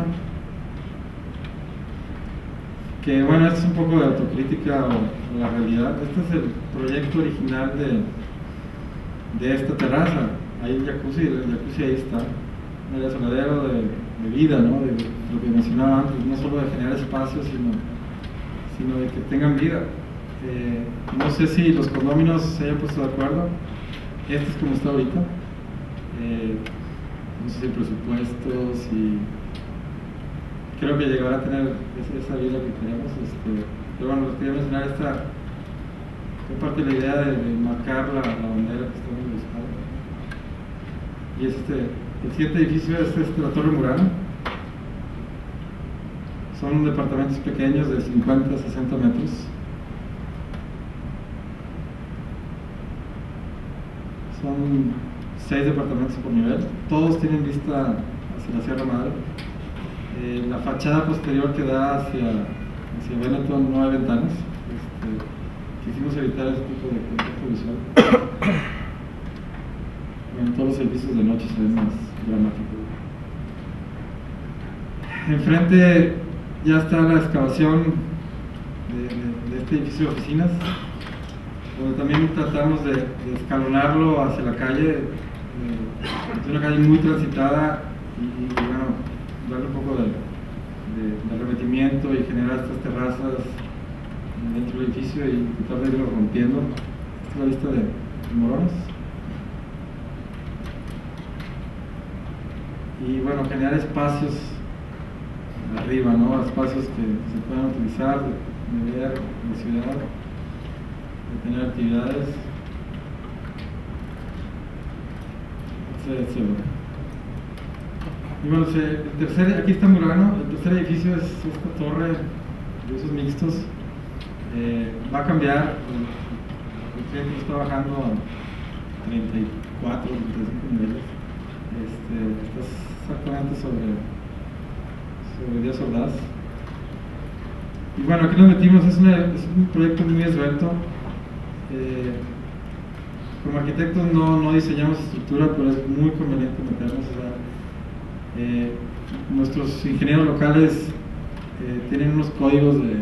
que, bueno, esto es un poco de autocrítica o la realidad. Este es el proyecto original de esta terraza. Hay el jacuzzi ahí está, el asoladero de vida, ¿no? De lo que mencionaba antes, no solo de generar espacios, sino de que tengan vida. No sé si los condóminos se hayan puesto de acuerdo. Este es como está ahorita. No sé si el presupuesto, si creo que llegará a tener esa vida que queremos. Pero bueno, les quería mencionar esta parte de la idea de marcar la bandera que estamos buscando. Y el siguiente edificio es la Torre Murano. Son departamentos pequeños de 50 a 60 metros. Son 6 departamentos por nivel. Todos tienen vista hacia la Sierra Madre. La fachada posterior que da hacia Benetton no hay ventanas. Quisimos evitar ese tipo de contacto visual. En todos los edificios de noche se ve más dramático. Enfrente ya está la excavación de este edificio de oficinas, donde también tratamos de escalonarlo hacia la calle. Es una calle muy transitada y bueno, darle un poco de arremetimiento y generar estas terrazas dentro del edificio y tratar de irlo rompiendo. Esta es la vista de Morones. Y bueno, generar espacios arriba, ¿no? Espacios que se puedan utilizar, de ver la ciudad, de tener actividades, etc. Y bueno, aquí está Murano. El tercer edificio es esta torre de usos mixtos. Va a cambiar. El cliente está bajando a 34, 35 niveles. Está exactamente sobre Díaz Ordaz. Y bueno, aquí nos metimos, es un proyecto muy esbelto. Como arquitectos no diseñamos estructura, pero es muy conveniente meternos. Nuestros ingenieros locales tienen unos códigos de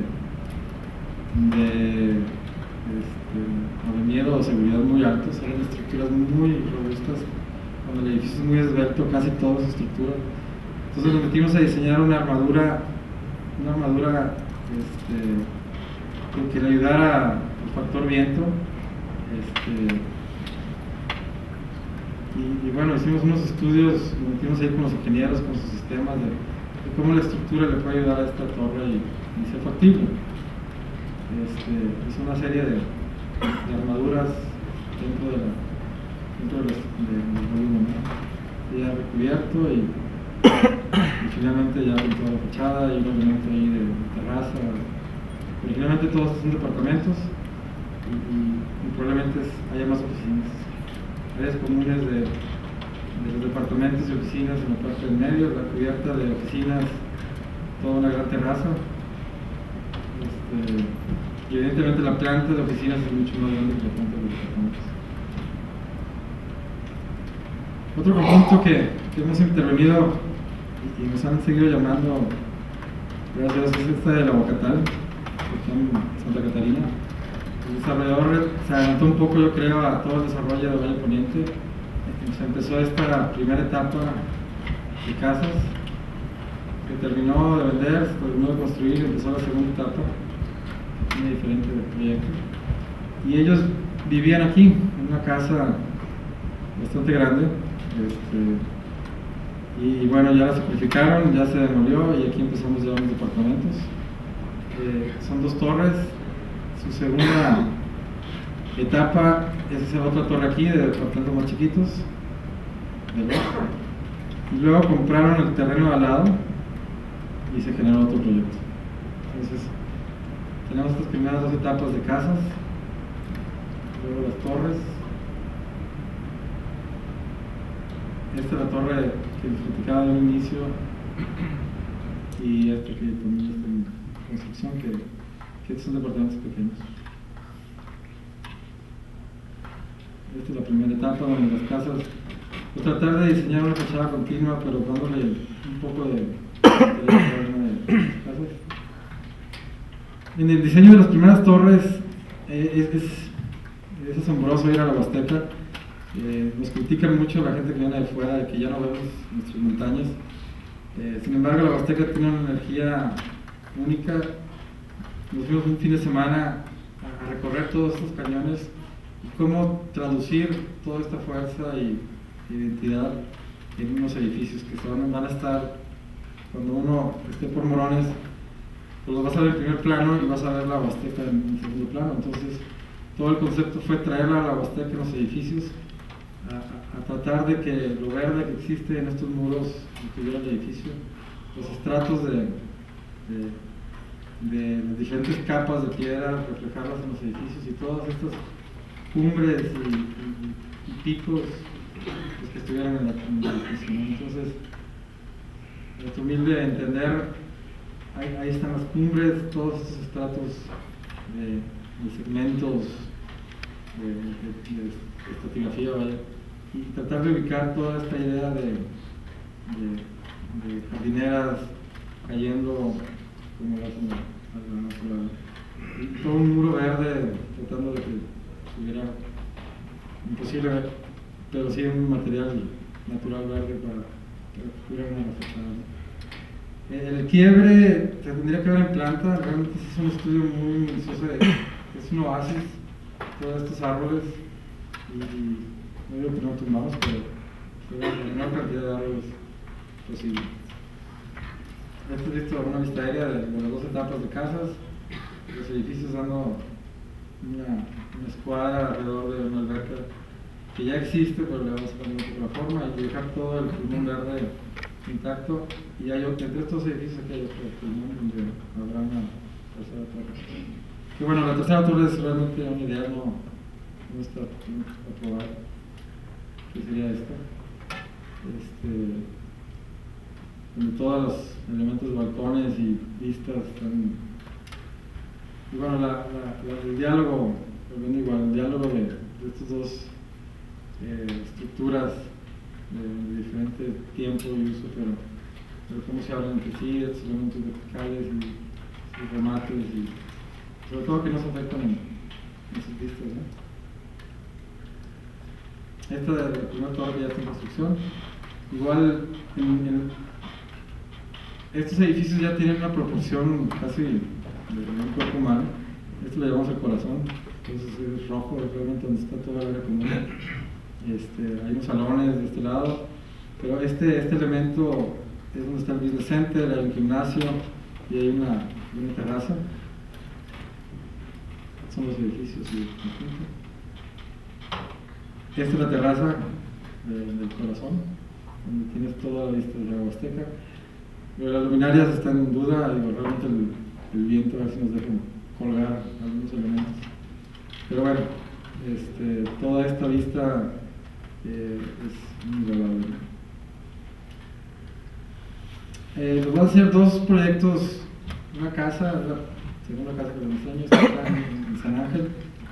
miedo o seguridad muy altos, eran estructuras muy robustas. Cuando el edificio es muy esbelto, casi todo es estructura. Entonces nos metimos a diseñar una armadura que le ayudara al factor viento. Y bueno, hicimos unos estudios, nos metimos ahí con los ingenieros, con sus sistemas de cómo la estructura le puede ayudar a esta torre y ser factible. Hizo una serie de armaduras dentro del volumen, ¿no? Ya recubierto y finalmente ya pintó la fachada y un elemento ahí de terraza. Originalmente todos son departamentos y probablemente haya más oficinas. Áreas comunes de los departamentos y oficinas en la parte del medio, la cubierta de oficinas, toda una gran terraza. Y evidentemente la planta de oficinas es mucho más grande que la planta de departamentos. Otro conjunto que hemos intervenido y nos han seguido llamando, gracias, es esta del Aguacatal, que está en Santa Catarina. El desarrollador se adelantó un poco, yo creo, a todo el desarrollo de Valle Poniente. Se empezó esta primera etapa de casas, que terminó de vender, se terminó de construir, empezó la segunda etapa, muy diferente del proyecto. Y ellos vivían aquí, en una casa bastante grande. Y bueno, ya la sacrificaron, ya se demolió y aquí empezamos ya unos departamentos. Son 2 torres. Su segunda etapa es esa otra torre aquí de departamentos más chiquitos. ¿verdad? Y luego compraron el terreno al lado y se generó otro proyecto. Entonces, tenemos estas primeras dos etapas de casas, luego las torres. Esta es la torre que les platicaba de un inicio, y esta que también está en construcción, que estos son departamentos pequeños. Esta es la primera etapa donde las casas, pues tratar de diseñar una fachada continua, pero dándole un poco de casas. En el diseño de las primeras torres es asombroso ir a la Huasteca. Nos critican mucho la gente que viene de fuera de que ya no vemos nuestras montañas. Sin embargo, la Huasteca tiene una energía única. Nos fuimos un fin de semana a recorrer todos estos cañones y cómo traducir toda esta fuerza y identidad en unos edificios que van a estar, cuando uno esté por Morones, pues lo vas a ver en primer plano y vas a ver la Huasteca en segundo plano. Entonces, todo el concepto fue traerla a la Huasteca en los edificios, a tratar de que lo verde que existe en estos muros incluyera el edificio, los estratos de las diferentes capas de piedra, reflejarlas en los edificios, y todas estas cumbres y picos pues, que estuvieran en el edificio, ¿no? Entonces, es humilde entender, ahí están las cumbres, todos estos estratos de segmentos de estratigrafía, ¿vale? Y tratar de ubicar toda esta idea de jardineras cayendo como lo hacen a la naturaleza. Y todo un muro verde tratando de que estuviera imposible, pero sí un material natural verde para que tuviera una fachada. El quiebre se tendría que ver en planta. Realmente es un estudio muy minucioso, es un oasis, todos estos árboles, y no digo que no tumbamos, pero la menor cantidad de árboles posible. Esto es visto una vista aérea de las dos etapas de casas, los edificios dando una escuadra alrededor de una alberca que ya existe, pero le vamos a poner un poco la forma y dejar todo el pulmón verde intacto. Y hay entre estos edificios aquí hay otro pulmón donde habrá una tercera torre. Que bueno, la tercera torre es realmente un ideal, no está aprobada, que sería esta, donde todos los elementos de balcones y vistas están. Y bueno, el diálogo, volviendo igual, el diálogo de estas dos estructuras de diferente tiempo y uso, pero cómo se hablan entre sí, estos elementos verticales y sus remates, y sobre todo que no se afectan en sus vistas, ¿no? Esta de la primera torre ya está en construcción. Igual, estos edificios ya tienen una proporción casi de un cuerpo humano. Esto lo llamamos el corazón, entonces es rojo, es realmente donde está toda la área común. Hay unos salones de este lado, pero este elemento es donde está el business center, hay un gimnasio y hay una terraza. Estos son los edificios y el conjunto. Esta es la terraza del corazón, donde tienes toda la vista de la Huasteca. Pero las luminarias están en duda, y realmente el viento a ver si nos dejan colgar algunos elementos. Pero bueno, toda esta vista es muy agradable. Nos van a hacer dos proyectos, una casa, la segunda casa que les enseño, está en San Ángel,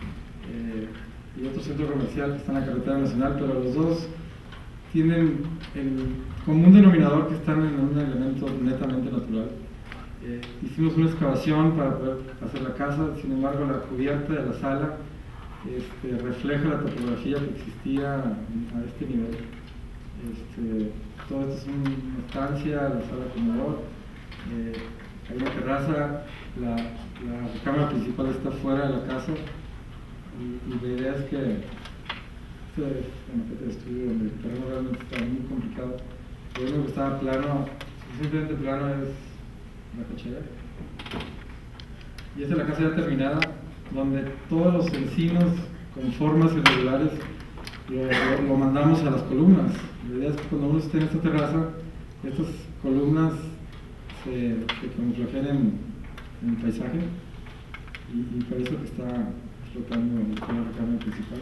y otro centro comercial que está en la carretera nacional, pero los dos tienen el común denominador que están en un elemento netamente natural. Hicimos una excavación para poder hacer la casa, sin embargo la cubierta de la sala refleja la topografía que existía a este nivel. Todo esto es una estancia, la sala comedor, hay una terraza, la cámara principal está fuera de la casa, y la idea es que esta es una maqueta de estudio donde el terreno realmente está muy complicado. Lo único que estaba plano, suficientemente plano, es la cochera. Y esta es la casa ya terminada, donde todos los encinos con formas irregulares lo mandamos a las columnas. La idea es que cuando uno esté en esta terraza, estas columnas se reflejen en el paisaje, y por eso que está flotando en la recámara principal.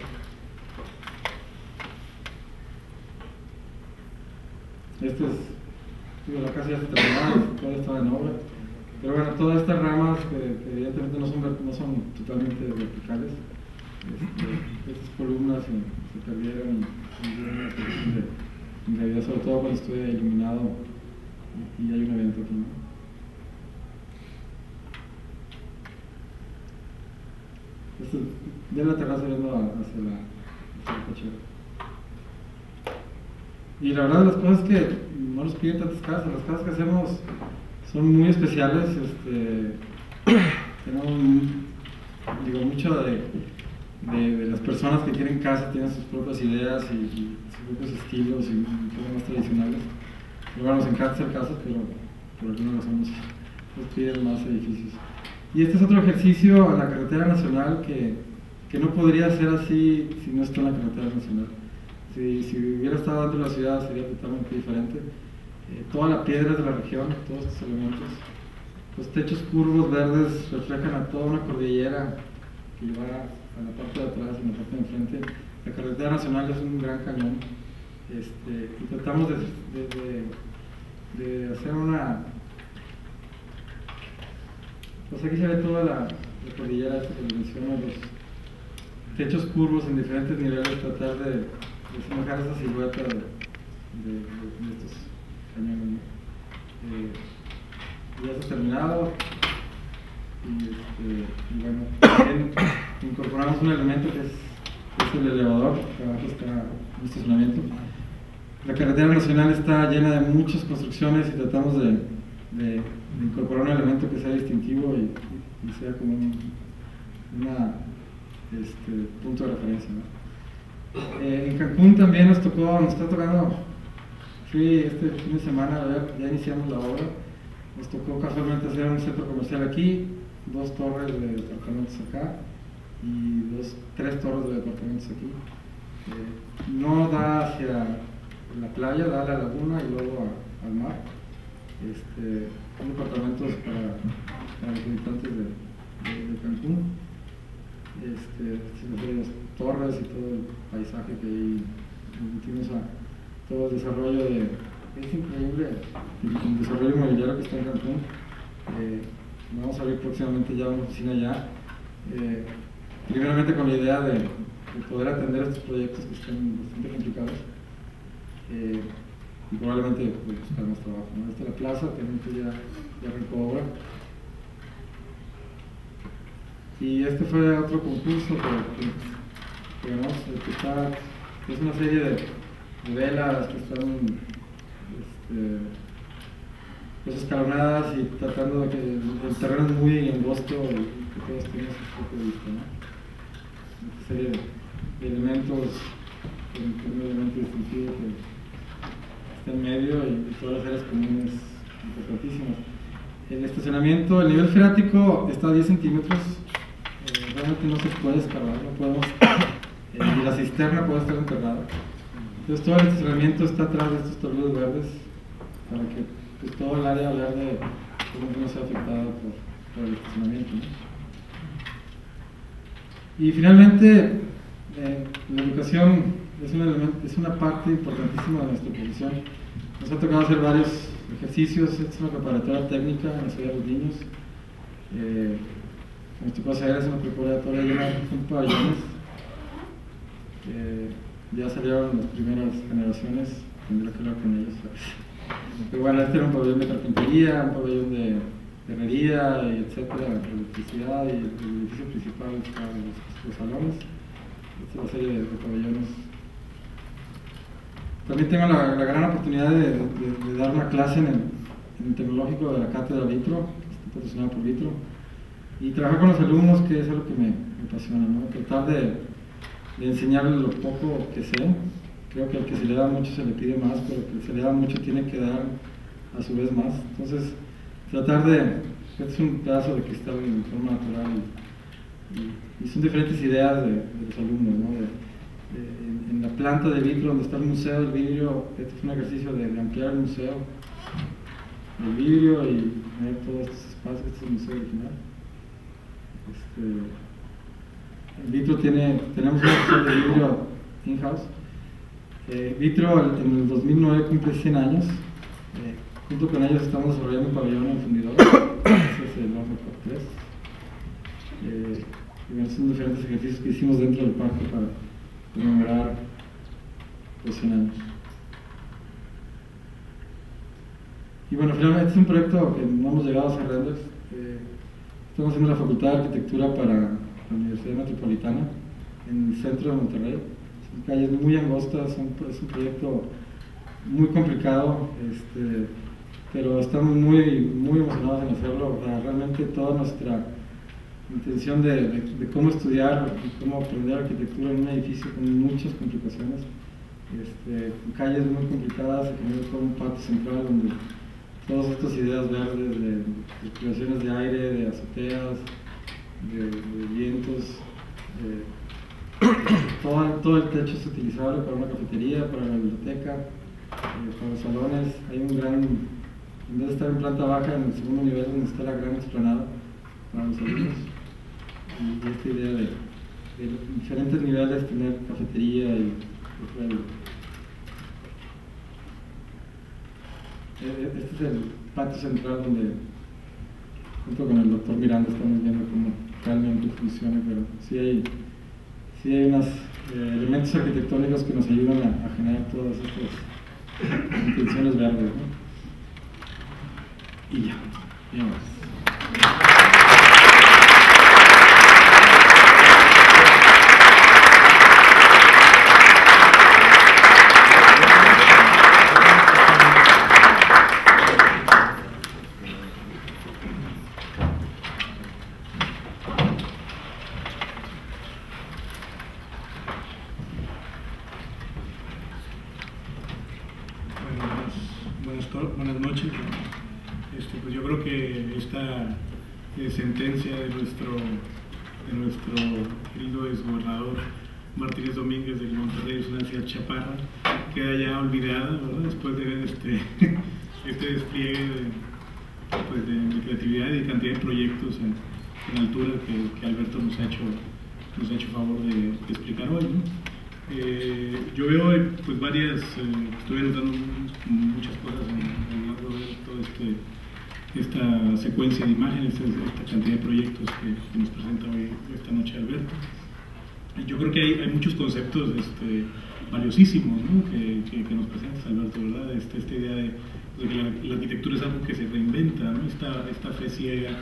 La casa ya está terminada, todo está en obra, pero bueno, todas estas ramas que evidentemente no son totalmente verticales, estas columnas se perdieron y dieron una posición de realidad, sobre todo cuando estoy iluminado y hay un evento aquí, ¿no? Ya la terraza viendo hacia la cochera. Y la verdad, las cosas que no nos piden tantas casas, las casas que hacemos son muy especiales. Tenemos, mucho de las personas que quieren casa, tienen sus propias ideas y sus propios estilos y cosas más tradicionales. Y bueno, nos encanta hacer casas, pero por alguna razón nos piden más edificios. Y este es otro ejercicio en la carretera nacional que no podría ser así si no está en la carretera nacional. Si hubiera estado dentro de la ciudad sería totalmente diferente. Toda la piedra de la región, todos estos elementos. Los techos curvos verdes reflejan a toda una cordillera que lleva a la parte de atrás y a la parte de enfrente. La carretera nacional es un gran cañón. Y tratamos de hacer una... Pues aquí se ve toda la cordillera esta que les menciono, los techos curvos en diferentes niveles, tratar de semejar esa silueta de estos cañones, ¿no? Ya está terminado y bueno, también incorporamos un elemento que es el elevador, que abajo está un estacionamiento. La carretera nacional está llena de muchas construcciones y tratamos de incorporar un elemento que sea distintivo y sea como un punto de referencia, ¿no? En Cancún también nos está tocando, fui este fin de semana a ver, ya iniciamos la obra, nos tocó casualmente hacer un centro comercial aquí, 2 torres de departamentos acá y 3 torres de departamentos aquí. No da hacia la playa, da a la laguna y luego al mar. Son departamentos para los habitantes de Cancún. Las torres y todo el paisaje que hay, metimos a todo el desarrollo es increíble el desarrollo inmobiliario que está en Cancún. Vamos a abrir próximamente ya una oficina allá, primeramente con la idea de poder atender estos proyectos que están bastante complicados, y probablemente buscar más trabajo, ¿no? Esta es la plaza, que ya arrancó obra. Y este fue otro concurso que ganamos, que es una serie de velas que están pues escalonadas y tratando de que el terreno es muy angosto y que todos tengan su propio vista, ¿no? Esta serie de elementos, un elemento distintivo que está en medio y todas las áreas comunes importantísimas. El estacionamiento, el nivel freático está a 10 centímetros. Realmente no se puede escalar, no podemos, y la cisterna puede estar enterrada. Entonces todo el estacionamiento está atrás de estos tableros verdes para que pues, todo el área verde no sea afectada por el estacionamiento, ¿no? Y finalmente, la educación es una parte importantísima de nuestra profesión. Nos ha tocado hacer varios ejercicios. Esta es una preparatoria técnica en la ciudad de los niños. Nos tocó hacer es una preparatoria llena de pabellones. Ya salieron las primeras generaciones, tendré que hablar con ellos. Pero bueno, este era un pabellón de carpintería, un pabellón de herrería, etcétera, electricidad, y el edificio principal está los salones. Esta es la serie de pabellones. También tengo la gran oportunidad de dar una clase en el tecnológico de la cátedra Vitro, que está patrocinada por Vitro, y trabajar con los alumnos, que es algo que me apasiona, ¿no? Tratar de enseñarles lo poco que sé. Creo que al que se le da mucho se le pide más, pero al que se le da mucho tiene que dar a su vez más. Entonces, tratar este es un pedazo de cristal en forma natural y son diferentes ideas de los alumnos, ¿no? En la planta de vitro donde está el museo del vidrio. Este fue un ejercicio de ampliar el museo del vidrio y tener todos estos espacios. Este es el museo original. El vitro tenemos una sección de vidrio in-house. Vitro en el 2009 cumple 100 años. Junto con ellos estamos desarrollando un pabellón en el fundidor. Ese es el horno por 3. Y bueno, son diferentes ejercicios que hicimos dentro del parque para conmemorar los 100 años. Y bueno, finalmente este es un proyecto que no hemos llegado a hacer renders. Estamos haciendo la Facultad de Arquitectura para la Universidad Metropolitana en el centro de Monterrey. Son calles muy angostas, es un proyecto muy complicado, pero estamos muy emocionados en hacerlo. Realmente toda nuestra intención de cómo estudiar y cómo aprender arquitectura en un edificio con muchas complicaciones, con calles muy complicadas, se genera todo un patio central donde todas estas ideas verdes de circulaciones de aire, de azoteas, de vientos, todo el techo es utilizable para una cafetería, para la biblioteca, para los salones. Hay un gran, en vez de estar en planta baja, en el segundo nivel donde está la gran explanada para los alumnos. Y esta idea de diferentes niveles, tener cafetería y este es el patio central donde junto con el doctor Miranda estamos viendo cómo realmente funciona, pero sí hay unos elementos arquitectónicos que nos ayudan a generar todas estas intenciones verdes, ¿no? Y ya más. Buenas noches. Pues yo creo que esta sentencia de nuestro querido exgobernador Martínez Domínguez del Monterrey, es una ciudad chaparra, queda ya olvidada, ¿verdad? Después de ver este despliegue de creatividad y de cantidad de proyectos en altura que Alberto nos ha hecho favor de explicar hoy, ¿no? Yo veo pues estoy anotando muchas cosas a lo largo de toda esta secuencia de imágenes, esta cantidad de proyectos que nos presenta hoy esta noche Alberto. Yo creo que hay muchos conceptos valiosísimos, ¿no? que nos presentas, Alberto, ¿verdad? Esta idea de que la arquitectura es algo que se reinventa, ¿no? Esta fe ciega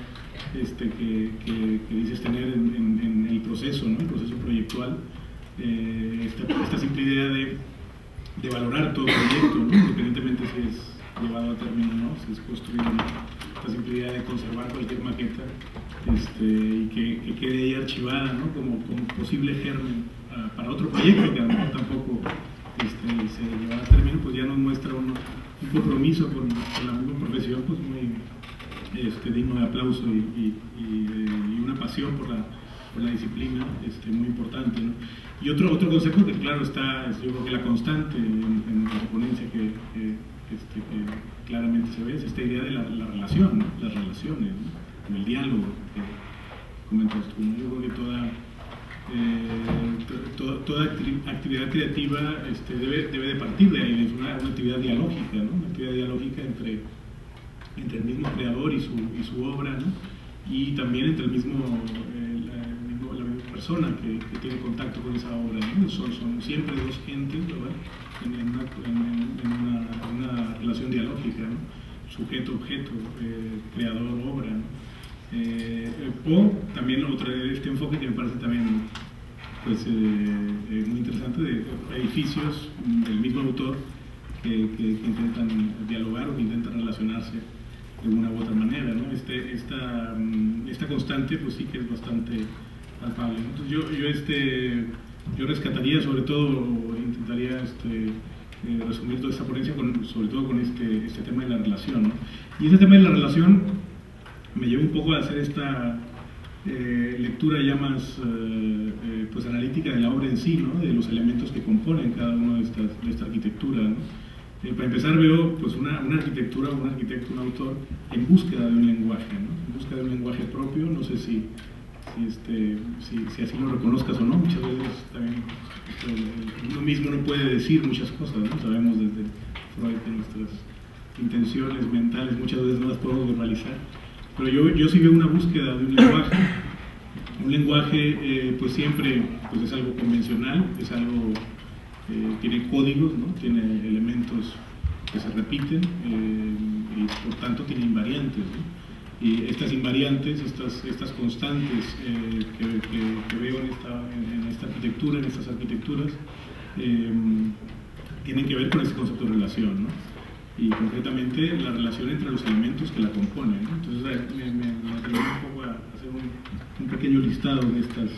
que dices tener en el proceso, ¿no? El proceso proyectual. Esta simple idea de valorar todo proyecto, ¿no? Independientemente si es llevado a término o no, si es construido o no. Esta simple idea de conservar cualquier maqueta y que quede ahí archivada, ¿no? como posible germen para otro proyecto que a lo mejor tampoco se llevará a término, pues ya nos muestra un compromiso con la misma profesión, pues muy digno de aplauso y una pasión por la disciplina muy importante, ¿no? Y otro concepto que claro está, yo creo que la constante en la ponencia que claramente se ve, es esta idea de la relación, ¿no? Las relaciones, ¿no? El diálogo que comentas tú, ¿no? Yo creo que toda actividad creativa debe de partir de ahí, es una actividad dialógica, ¿no? Una actividad dialógica entre el mismo creador y su obra, ¿no? Y también entre la misma persona que tiene contacto con esa obra, ¿no? Son siempre dos gentes, ¿verdad? En una relación dialógica, ¿no? Sujeto-objeto, creador-obra, ¿no? O también este enfoque que me parece también pues, muy interesante, de edificios del mismo autor que intentan dialogar o que intentan relacionarse de una u otra manera, ¿no? Esta constante pues sí que es bastante palpable, ¿no? Entonces yo rescataría, sobre todo, intentaría resumir toda esta ponencia sobre todo con este tema de la relación, ¿no? Y este tema de la relación me lleva un poco a hacer esta lectura ya más pues analítica de la obra en sí, ¿no? De los elementos que componen cada uno de esta arquitectura, ¿no? Para empezar veo pues una arquitectura, un arquitecto, un autor en búsqueda de un lenguaje, ¿no? En búsqueda de un lenguaje propio. No sé si así lo reconozcas o no. Muchas veces también uno mismo no puede decir muchas cosas, ¿no? Sabemos desde Freud que nuestras intenciones mentales muchas veces no las podemos verbalizar, pero yo sí veo una búsqueda de un lenguaje pues siempre pues es algo convencional, es algo tiene códigos, ¿no? Tiene elementos que se repiten y por tanto tiene invariantes, ¿no? Y estas invariantes, estas constantes que veo en esta arquitectura, en estas arquitecturas, tienen que ver con este concepto de relación, ¿no? Y concretamente la relación entre los elementos que la componen, ¿no? Entonces me atrevo un poco a hacer un pequeño listado de estas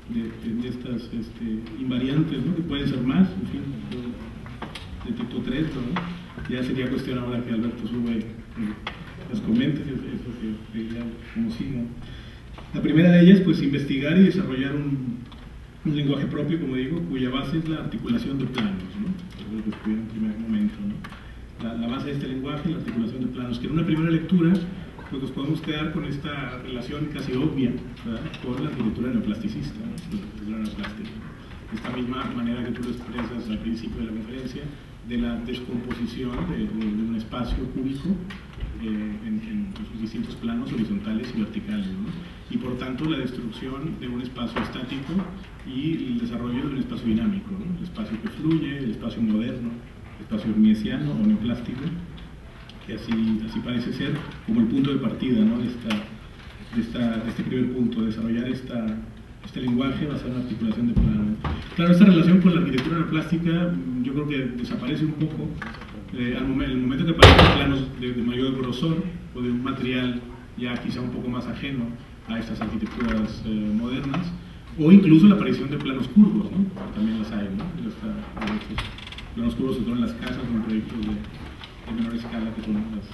invariantes, ¿no? Que pueden ser más, en fin, yo detecto 3, ¿no? Ya sería cuestión ahora que Alberto sube las comente, eso que ya como siga. La primera de ellas, pues investigar y desarrollar un lenguaje propio, como digo, cuya base es la articulación de planos, ¿no? Es lo que estudié en un primer momento, ¿no? La base de este lenguaje, la articulación de planos, que en una primera lectura pues nos podemos quedar con esta relación casi obvia, ¿verdad? Con la arquitectura neoplasticista, ¿no? La arquitectura neoplástica. Esta misma manera que tú lo expresas al principio de la conferencia, de la descomposición de un espacio cúbico en sus distintos planos horizontales y verticales, ¿no? Y por tanto la destrucción de un espacio estático y el desarrollo de un espacio dinámico, ¿no? El espacio que fluye, el espacio moderno, el espacio hermesiano o neoplástico, que así parece ser como el punto de partida, ¿no? de este primer punto, desarrollar este lenguaje basado en la articulación de planos. Claro, esta relación con la arquitectura neoplástica yo creo que desaparece un poco en el momento que aparecen planos de mayor grosor o de un material ya quizá un poco más ajeno a estas arquitecturas modernas, o incluso la aparición de planos curvos, ¿no? También las hay, ¿no? Estos planos curvos se en las casas o en proyectos de menor escala que son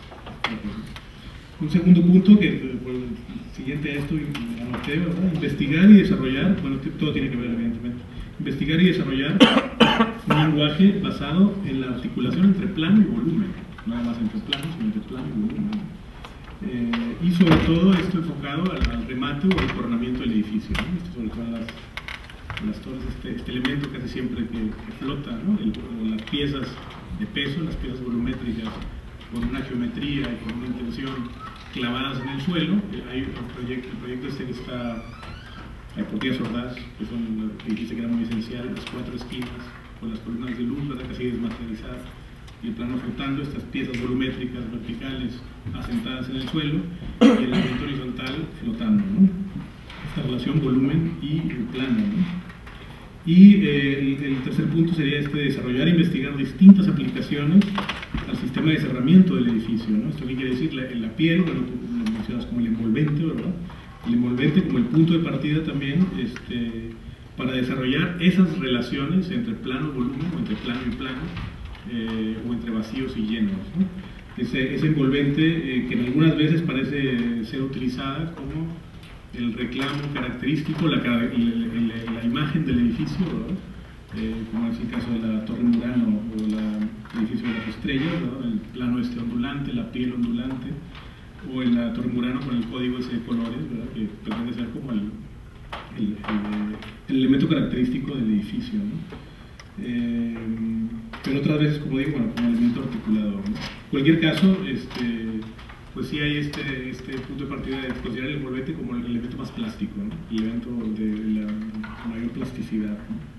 un segundo punto que por el siguiente a esto anoté, ¿verdad? Investigar y desarrollar, bueno, todo tiene que ver evidentemente, investigar y desarrollar un lenguaje basado en la articulación entre plano y volumen, nada más entre plano, sino entre plano y volumen, y sobre todo esto enfocado al remate o al coronamiento del edificio, ¿no? Esto sobre todo en las torres, este elemento que hace siempre que flota, ¿no? Las piezas de peso, las piezas volumétricas con una geometría y con una intención clavadas en el suelo. Hay el proyecto este que está por Díaz Ordaz, que son que dijiste que era muy esencial, las 4 esquinas con las columnas de luz, ¿verdad? Casi desmaterializadas, y el plano flotando, estas piezas volumétricas verticales asentadas en el suelo y el elemento horizontal flotando, ¿no? Esta relación volumen y plano, ¿no? Y el tercer punto sería desarrollar e investigar distintas aplicaciones al sistema de cerramiento del edificio, ¿no? Esto quiere decir la piel, bueno, tú lo mencionas como el envolvente, ¿verdad? El envolvente como el punto de partida también para desarrollar esas relaciones entre plano y volumen, o entre plano y plano, o entre vacíos y llenos, ¿no? Ese envolvente que en algunas veces parece ser utilizada como el reclamo característico, la imagen del edificio, ¿verdad? Como es el caso de la Torre Murano o el edificio de las estrellas, ¿verdad? El plano ondulante, la piel ondulante, o en la Torre Murano con el código ese de colores, ¿verdad? Que pretende ser como el elemento característico del edificio, ¿no? Pero otras veces, como digo, bueno, como elemento articulador, ¿no? En cualquier caso, pues sí hay este punto de partida de considerar el envolvente como el elemento más plástico, ¿no? El elemento de la mayor plasticidad, ¿no?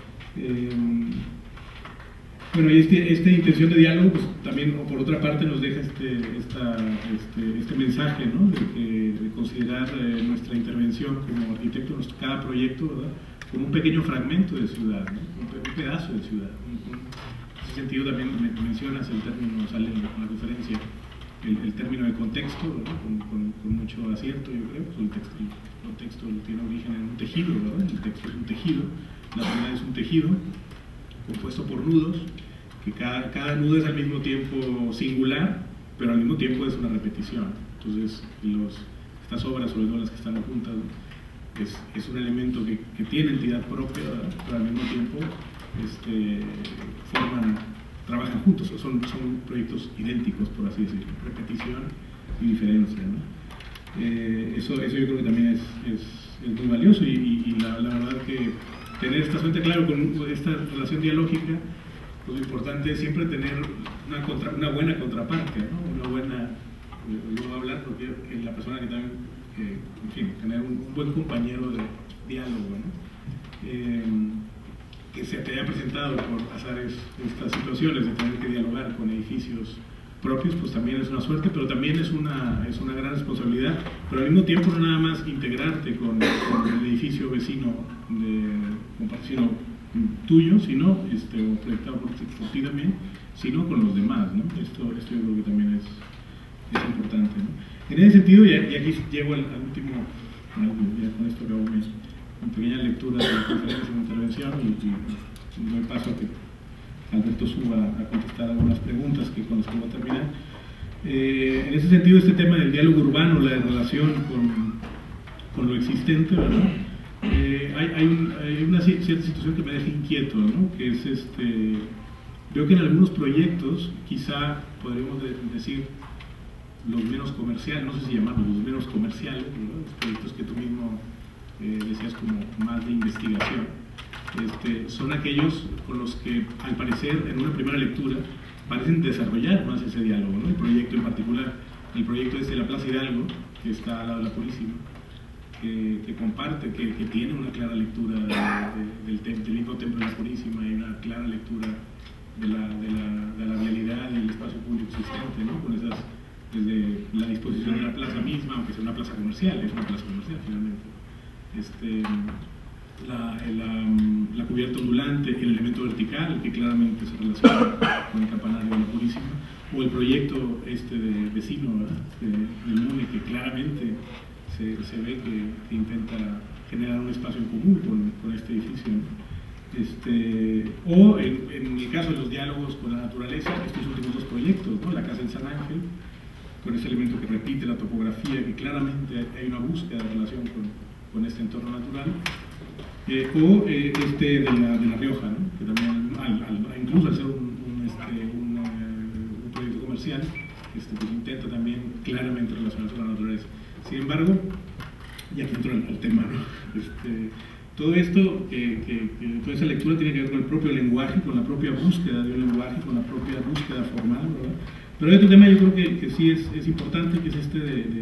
Bueno, y esta intención de diálogo, pues también, por otra parte, nos deja este mensaje, ¿no? De considerar nuestra intervención como arquitecto, cada proyecto, ¿verdad? Como un pequeño fragmento de ciudad, ¿no? Un pedazo de ciudad. En ese sentido también mencionas el término, sale en la conferencia, el término de contexto, ¿verdad? Con mucho acierto, yo creo. Pues el contexto tiene origen en un tejido, ¿verdad? El texto es un tejido, la ciudad es un tejido compuesto por nudos, que cada nudo es al mismo tiempo singular, pero al mismo tiempo es una repetición. Entonces, estas obras, sobre todo las que están juntas, ¿no? es un elemento que tiene entidad propia, pero al mismo tiempo trabajan juntos, son proyectos idénticos, por así decirlo, repetición y diferencia, ¿no? Eso yo creo que también es muy valioso y la verdad que tener esta suerte, claro, con esta relación dialógica, pues lo importante es siempre tener una buena contraparte, ¿no? Una buena, yo voy a hablar porque la persona que también, en fin, tener un buen compañero de diálogo, ¿no? Que se te haya presentado por azares estas situaciones de tener que dialogar con edificios propios, pues también es una suerte, pero también es una gran responsabilidad, pero al mismo tiempo no nada más integrarte con el edificio vecino sino tuyo, sino, o proyectado por ti también, sino con los demás, ¿no? Esto yo creo que también es importante, ¿no? En ese sentido, y aquí llego al último, ya con esto acabo mi pequeña lectura de la conferencia de intervención y doy paso a que Alberto suba a contestar algunas preguntas con las que voy a terminar. En ese sentido, este tema del diálogo urbano, la relación con lo existente, ¿verdad? Hay una cierta situación que me deja inquieto, ¿no? Que es veo que en algunos proyectos, quizá podríamos decir los menos comerciales, no sé si llamarlos los menos comerciales, ¿no? Los proyectos que tú mismo decías como más de investigación, son aquellos con los que al parecer en una primera lectura parecen desarrollar más ese diálogo, ¿no? El proyecto en particular, el proyecto de la Plaza Hidalgo, que está al lado de la Purísima, que comparte, que tiene una clara lectura del mismo templo de la Purísima y una clara lectura de la realidad y del espacio público existente, ¿no? Con esas, desde la disposición de la plaza misma, aunque sea una plaza comercial, es una plaza comercial finalmente, la cubierta ondulante, el elemento vertical que claramente se relaciona con el campanario de la Purísima, o el proyecto de vecino, ¿verdad? Del MUNE, que claramente se ve que intenta generar un espacio en común con este edificio, ¿no? O en el caso de los diálogos con la naturaleza, estos últimos dos proyectos, ¿no? La casa en San Ángel, con ese elemento que repite la topografía, que claramente hay una búsqueda de relación con este entorno natural, o de la Rioja, ¿no? Que también, incluso al ser un proyecto comercial, pues intenta también claramente relacionarse con la naturaleza. Sin embargo, y aquí entro al tema, ¿no? Todo esto, toda esa lectura tiene que ver con el propio lenguaje, con la propia búsqueda de un lenguaje, con la propia búsqueda formal, ¿verdad? Pero hay otro tema yo creo que sí es importante, que es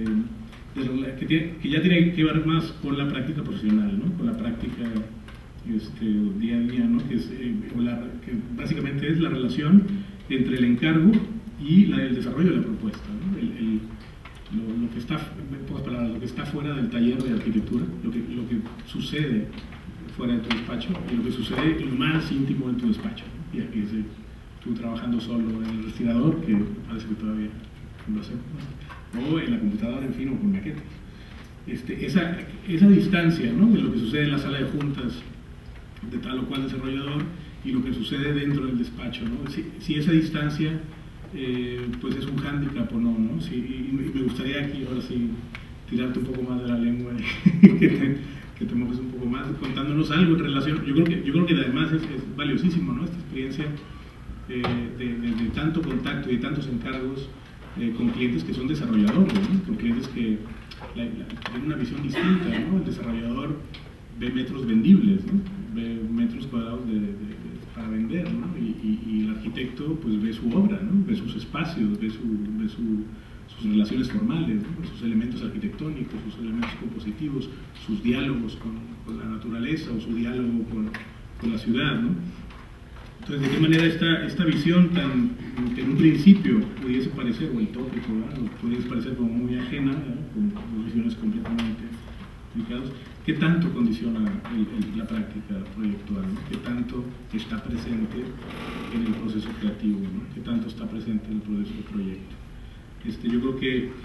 que ya tiene que ver más con la práctica profesional, ¿no? Con la práctica día a día, ¿no? Que básicamente es la relación entre el encargo y el desarrollo de la propuesta, ¿no? Lo que está, en pocas palabras, lo que está fuera del taller de arquitectura, lo que sucede fuera de tu despacho y lo que sucede en lo más íntimo de tu despacho, ¿no? Y aquí es tú trabajando solo en el respirador, que parece que todavía lo hacemos, ¿no? O en la computadora, en fin, o con maquetas. Esa distancia, ¿no? De lo que sucede en la sala de juntas de tal o cual desarrollador y lo que sucede dentro del despacho, ¿no? Si esa distancia pues es un hándicap o no, ¿no? Y me gustaría aquí ahora sí tirarte un poco más de la lengua y que te mojes un poco más contándonos algo en relación. Yo creo que además es valiosísimo, ¿no? Esta experiencia de tanto contacto y de tantos encargos con clientes que son desarrolladores, ¿no? Con clientes que tienen una visión distinta, ¿no? El desarrollador ve metros vendibles, ¿no? Ve metros cuadrados para vender, ¿no? Y el arquitecto pues ve su obra, ¿no? Ve sus espacios, ve sus relaciones formales, ¿no? Sus elementos arquitectónicos, sus elementos compositivos, sus diálogos con la naturaleza o su diálogo con la ciudad, ¿no? Entonces, ¿de qué manera esta visión que en un principio pudiese parecer, o el tópico, ¿verdad? Pudiese parecer como muy ajena, ¿verdad? Con visiones completamente complicadas, qué tanto condiciona la práctica proyectual, ¿no? Qué tanto está presente en el proceso creativo, ¿no? Qué tanto está presente en el proceso de proyecto? Yo creo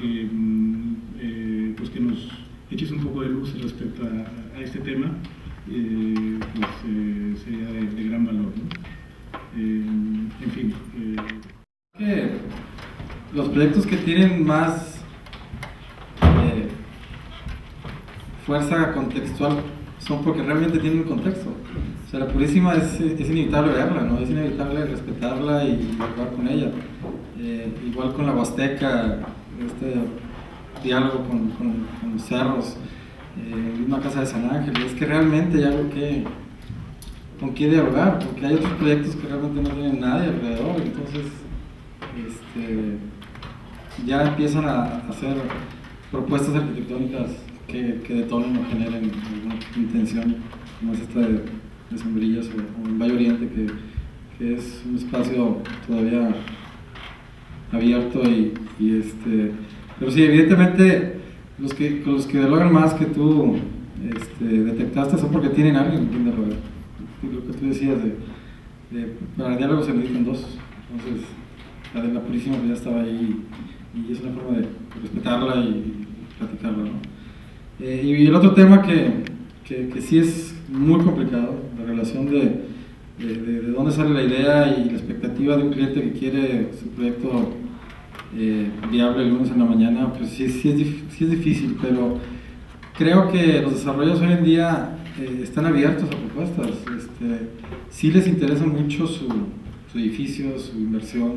pues que nos eches un poco de luz respecto a este tema, pues sería de gran valor, ¿no? En fin. Los proyectos que tienen más fuerza contextual son porque realmente tienen un contexto. O sea, la Purísima es inevitable verla, ¿no? Es inevitable respetarla y jugar con ella. Igual con la Huasteca, este diálogo con los cerros, una casa de San Ángel. Es que realmente hay algo con qué dialogar, porque hay otros proyectos que realmente no tienen nadie alrededor, entonces ya empiezan a hacer propuestas arquitectónicas que detonen o generen alguna intención, como es esta de Sombrillas o en Valle Oriente, que es un espacio todavía abierto pero sí, evidentemente los que dialogan más que tú detectaste son porque tienen alguien con quien dialogar. Lo que tú decías para el diálogo se necesitan dos, entonces la Purísima ya estaba ahí y es una forma de respetarla y platicarla, ¿no? Y el otro tema que sí es muy complicado, la relación de dónde sale la idea y la expectativa de un cliente que quiere su proyecto viable el lunes en la mañana, pues sí es difícil, pero creo que los desarrolladores hoy en día están abiertos a propuestas. Sí les interesa mucho su edificio, su inversión,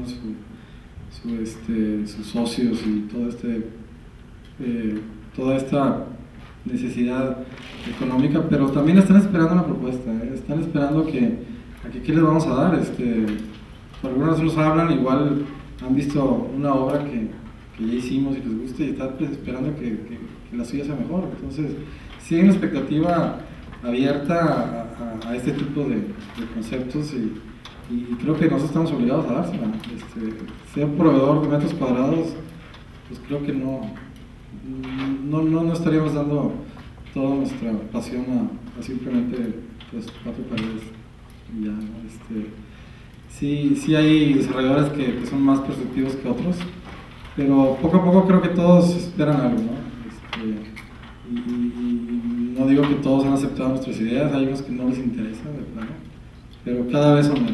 sus socios y toda esta necesidad económica, pero también están esperando una propuesta, están esperando que qué les vamos a dar. Por algunas nos hablan, igual han visto una obra que ya hicimos y les gusta y están esperando que la suya sea mejor. Entonces sí hay una expectativa abierta a este tipo de conceptos y creo que nosotros estamos obligados a dársela. Ser proveedor de metros cuadrados, pues creo que no estaríamos dando toda nuestra pasión a simplemente pues 4 paredes y ya, ¿no? Sí hay desarrolladores que son más perceptivos que otros, pero poco a poco creo que todos esperan algo, ¿no? Y no digo que todos han aceptado nuestras ideas, hay unos que no les interesa, de plano, pero cada vez son menos.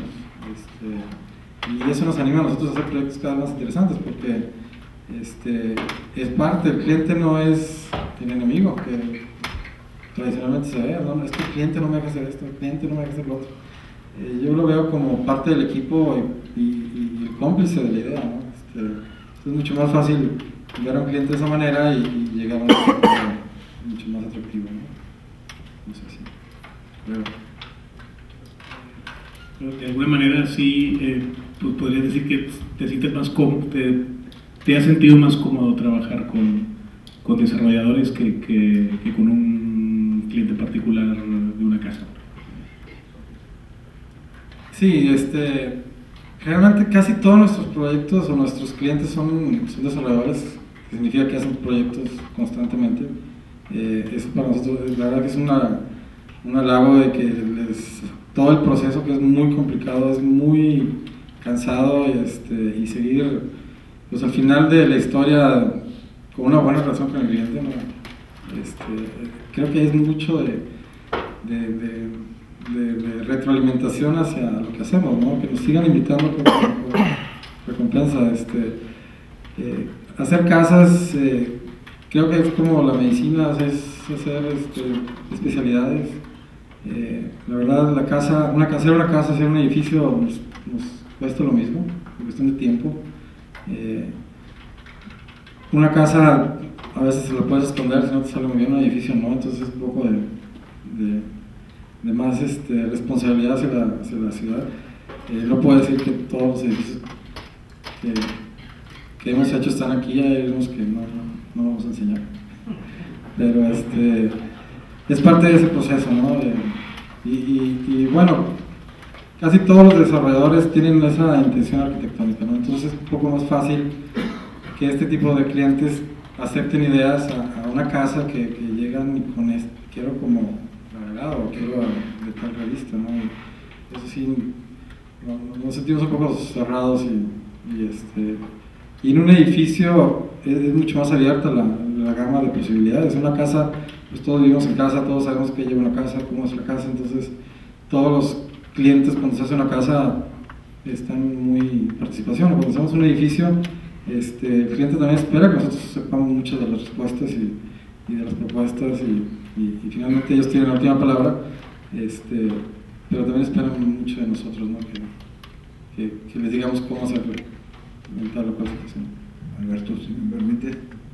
Y eso nos anima a nosotros a hacer proyectos cada vez más interesantes, porque es parte, el cliente no es el enemigo, que tradicionalmente se ve, ¿no? Es que el cliente no me deja hacer esto, el cliente no me deja hacer lo otro. Yo lo veo como parte del equipo y el cómplice de la idea, ¿no? Es mucho más fácil ver a un cliente de esa manera y llegar a un proyecto mucho más atractivo, ¿no? No sé si. Pero de alguna manera sí, pues podrías decir que te sientes más cómodo, te has sentido más cómodo trabajar con desarrolladores que con un cliente particular de una casa. Sí, realmente casi todos nuestros proyectos o nuestros clientes son desarrolladores, que significa que hacen proyectos constantemente. Eso para nosotros, la verdad que es un halago de que todo el proceso, que es muy complicado, es muy cansado y seguir pues al final de la historia con una buena relación con el cliente, ¿no? Creo que es mucho de retroalimentación hacia lo que hacemos, ¿no? Que nos sigan invitando por recompensa. Hacer casas, creo que es como la medicina, es hacer especialidades. La verdad, hacer una casa, hacer un edificio nos cuesta lo mismo, en cuestión de tiempo. Una casa a veces se la puedes esconder si no te sale muy bien, un edificio no, entonces es un poco de más responsabilidad hacia la ciudad. No puedo decir que todos los edificios que hemos hecho están aquí, hay unos que no vamos a enseñar, pero es parte de ese proceso, ¿no? Y bueno, casi todos los desarrolladores tienen esa intención arquitectónica, ¿no? Entonces es un poco más fácil que este tipo de clientes acepten ideas a una casa que llegan y con quiero como regalado, quiero de tal revista, ¿no? Eso sí, nos sentimos un poco cerrados y en un edificio es mucho más abierta la gama de posibilidades. Una casa, pues todos vivimos en casa, todos sabemos qué lleva una casa, cómo es la casa, entonces todos los clientes cuando se hace una casa están muy participación. Cuando hacemos un edificio, el cliente también espera que nosotros sepamos muchas de las respuestas y de las propuestas y finalmente ellos tienen la última palabra, pero también esperan mucho de nosotros, ¿no? Que les digamos cómo hacerlo, aumentar la participación. Alberto, si me permite.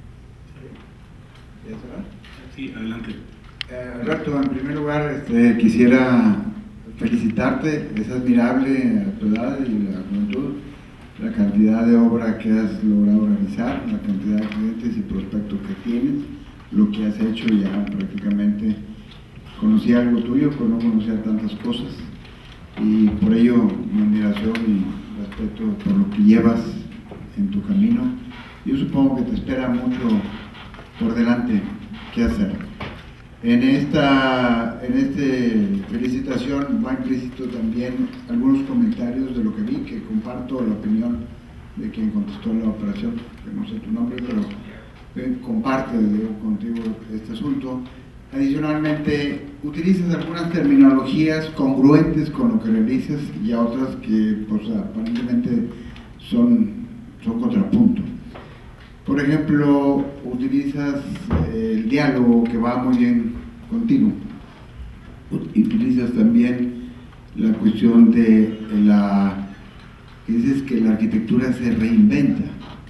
¿Ya será? Sí, adelante. Alberto, en primer lugar quisiera felicitarte, es admirable a tu edad y la juventud, la cantidad de obra que has logrado realizar, la cantidad de clientes y prospectos que tienes, lo que has hecho ya prácticamente. Conocí algo tuyo, pero no conocía tantas cosas, y por ello mi admiración y respeto por lo que llevas en tu camino. Yo supongo que te espera mucho por delante que hacer. En esta felicitación va implícito también algunos comentarios de lo que vi, que comparto la opinión de quien contestó la operación, que no sé tu nombre, pero comparte contigo este asunto. Adicionalmente, utilizas algunas terminologías congruentes con lo que realizas y otras que pues, aparentemente son contrapunto. Por ejemplo, utilizas el diálogo, que va muy bien contigo. Utilizas también la cuestión de dices que la arquitectura se reinventa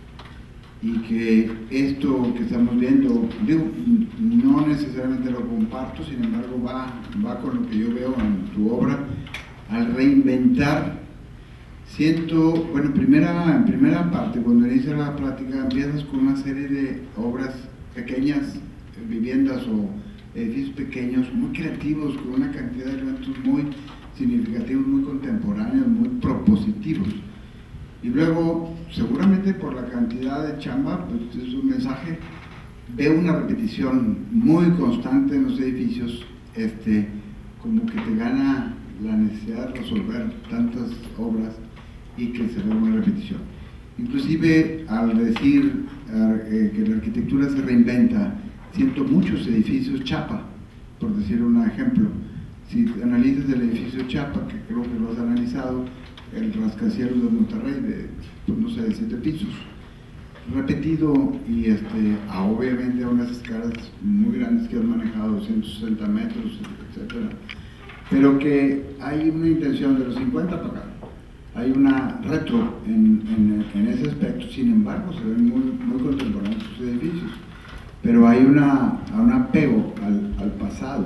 y que esto que estamos viendo, digo, no necesariamente lo comparto, sin embargo va con lo que yo veo en tu obra. Al reinventar, siento, bueno, en primera parte, cuando inicia la plática, empiezas con una serie de obras pequeñas, viviendas o edificios pequeños, muy creativos, con una cantidad de elementos muy significativos, muy contemporáneos, muy propositivos. Y luego, seguramente por la cantidad de chamba, pues es un mensaje, veo una repetición muy constante en los edificios, como que te gana la necesidad de resolver tantas obras y que se ve una repetición. Inclusive al decir que la arquitectura se reinventa, siento muchos edificios chapa, por decir un ejemplo. Si analizas el edificio chapa, que creo que lo has analizado, el rascacielos de Monterrey, pues no sé, de 7 pisos, repetido y obviamente a unas escalas muy grandes que han manejado, 260 metros, etcétera, pero que hay una intención de los 50 para acá. Hay una retro en ese aspecto, sin embargo se ven muy contemporáneos sus edificios, pero hay un apego al pasado,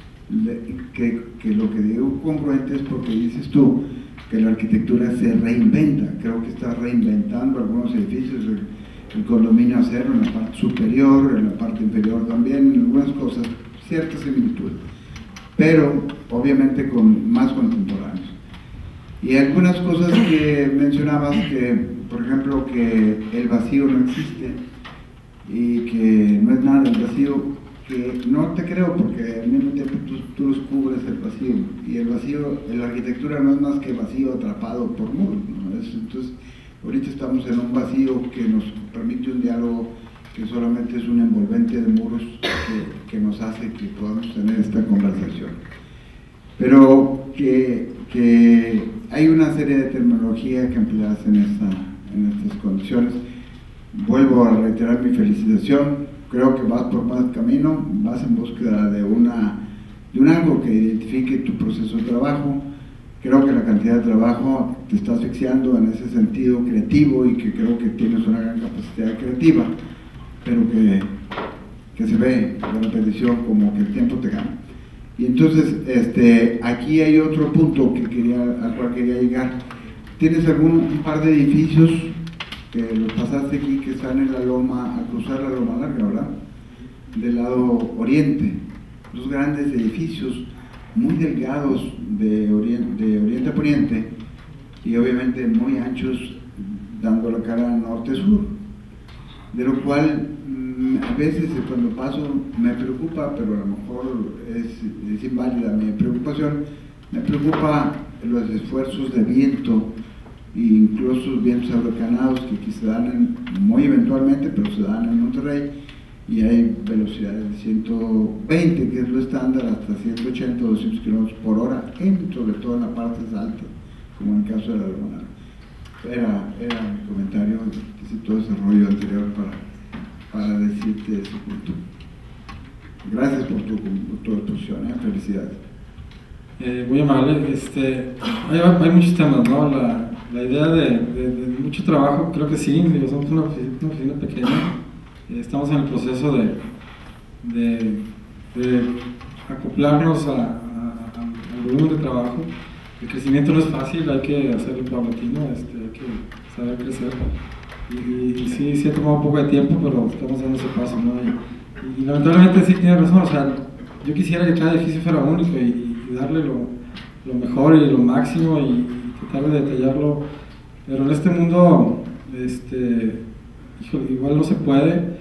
que lo que digo congruente es porque dices tú que la arquitectura se reinventa. Creo que está reinventando algunos edificios, el condominio acero en la parte superior, en la parte inferior también, en algunas cosas, ciertas similitudes, pero obviamente más contemporáneos. Y algunas cosas que mencionabas, que por ejemplo que el vacío no existe y que no es nada el vacío, que no te creo, porque al mismo tiempo tú los cubres el vacío, y el vacío en la arquitectura no es más que vacío atrapado por muros, ¿no? Entonces ahorita estamos en un vacío que nos permite un diálogo que solamente es un envolvente de muros que nos hace que podamos tener esta conversación, pero que hay una serie de terminología que empleas en estas condiciones. Vuelvo a reiterar mi felicitación. Creo que vas por más camino, vas en búsqueda de un algo que identifique tu proceso de trabajo. Creo que la cantidad de trabajo te está asfixiando en ese sentido creativo, y que creo que tienes una gran capacidad creativa, pero que se ve la repetición como que el tiempo te gana. Y entonces, aquí hay otro punto al cual quería llegar. Tienes un par de edificios que los pasaste aquí, que están en la loma, al cruzar la Loma Larga, ¿verdad? Del lado oriente, dos grandes edificios muy delgados de oriente a poniente, y obviamente muy anchos, dando la cara norte-sur, de lo cual a veces cuando paso me preocupa, pero a lo mejor es inválida mi preocupación. Me preocupa los esfuerzos de viento, incluso vientos huracanados que se dan muy eventualmente, pero se dan en Monterrey, y hay velocidades de 120, que es lo estándar, hasta 180 o 200 kilómetros por hora, sobre todo en las partes altas, como en el caso de la Loma. Era mi comentario, hice todo ese rollo anterior para decirte ese punto. Gracias por tu exposición, felicidades. Muy amable. Hay muchos temas, ¿no? La idea de mucho trabajo, creo que sí, digo, somos una oficina pequeña, estamos en el proceso de acoplarnos al volumen de trabajo. El crecimiento no es fácil, hay que hacerlo paulatino, hay que saber crecer. Y sí ha tomado un poco de tiempo, pero estamos dando ese paso, ¿no? Y lamentablemente sí tiene razón, o sea, yo quisiera que cada edificio fuera único y darle lo mejor y lo máximo y tratar de detallarlo, pero en este mundo, híjole, igual no se puede.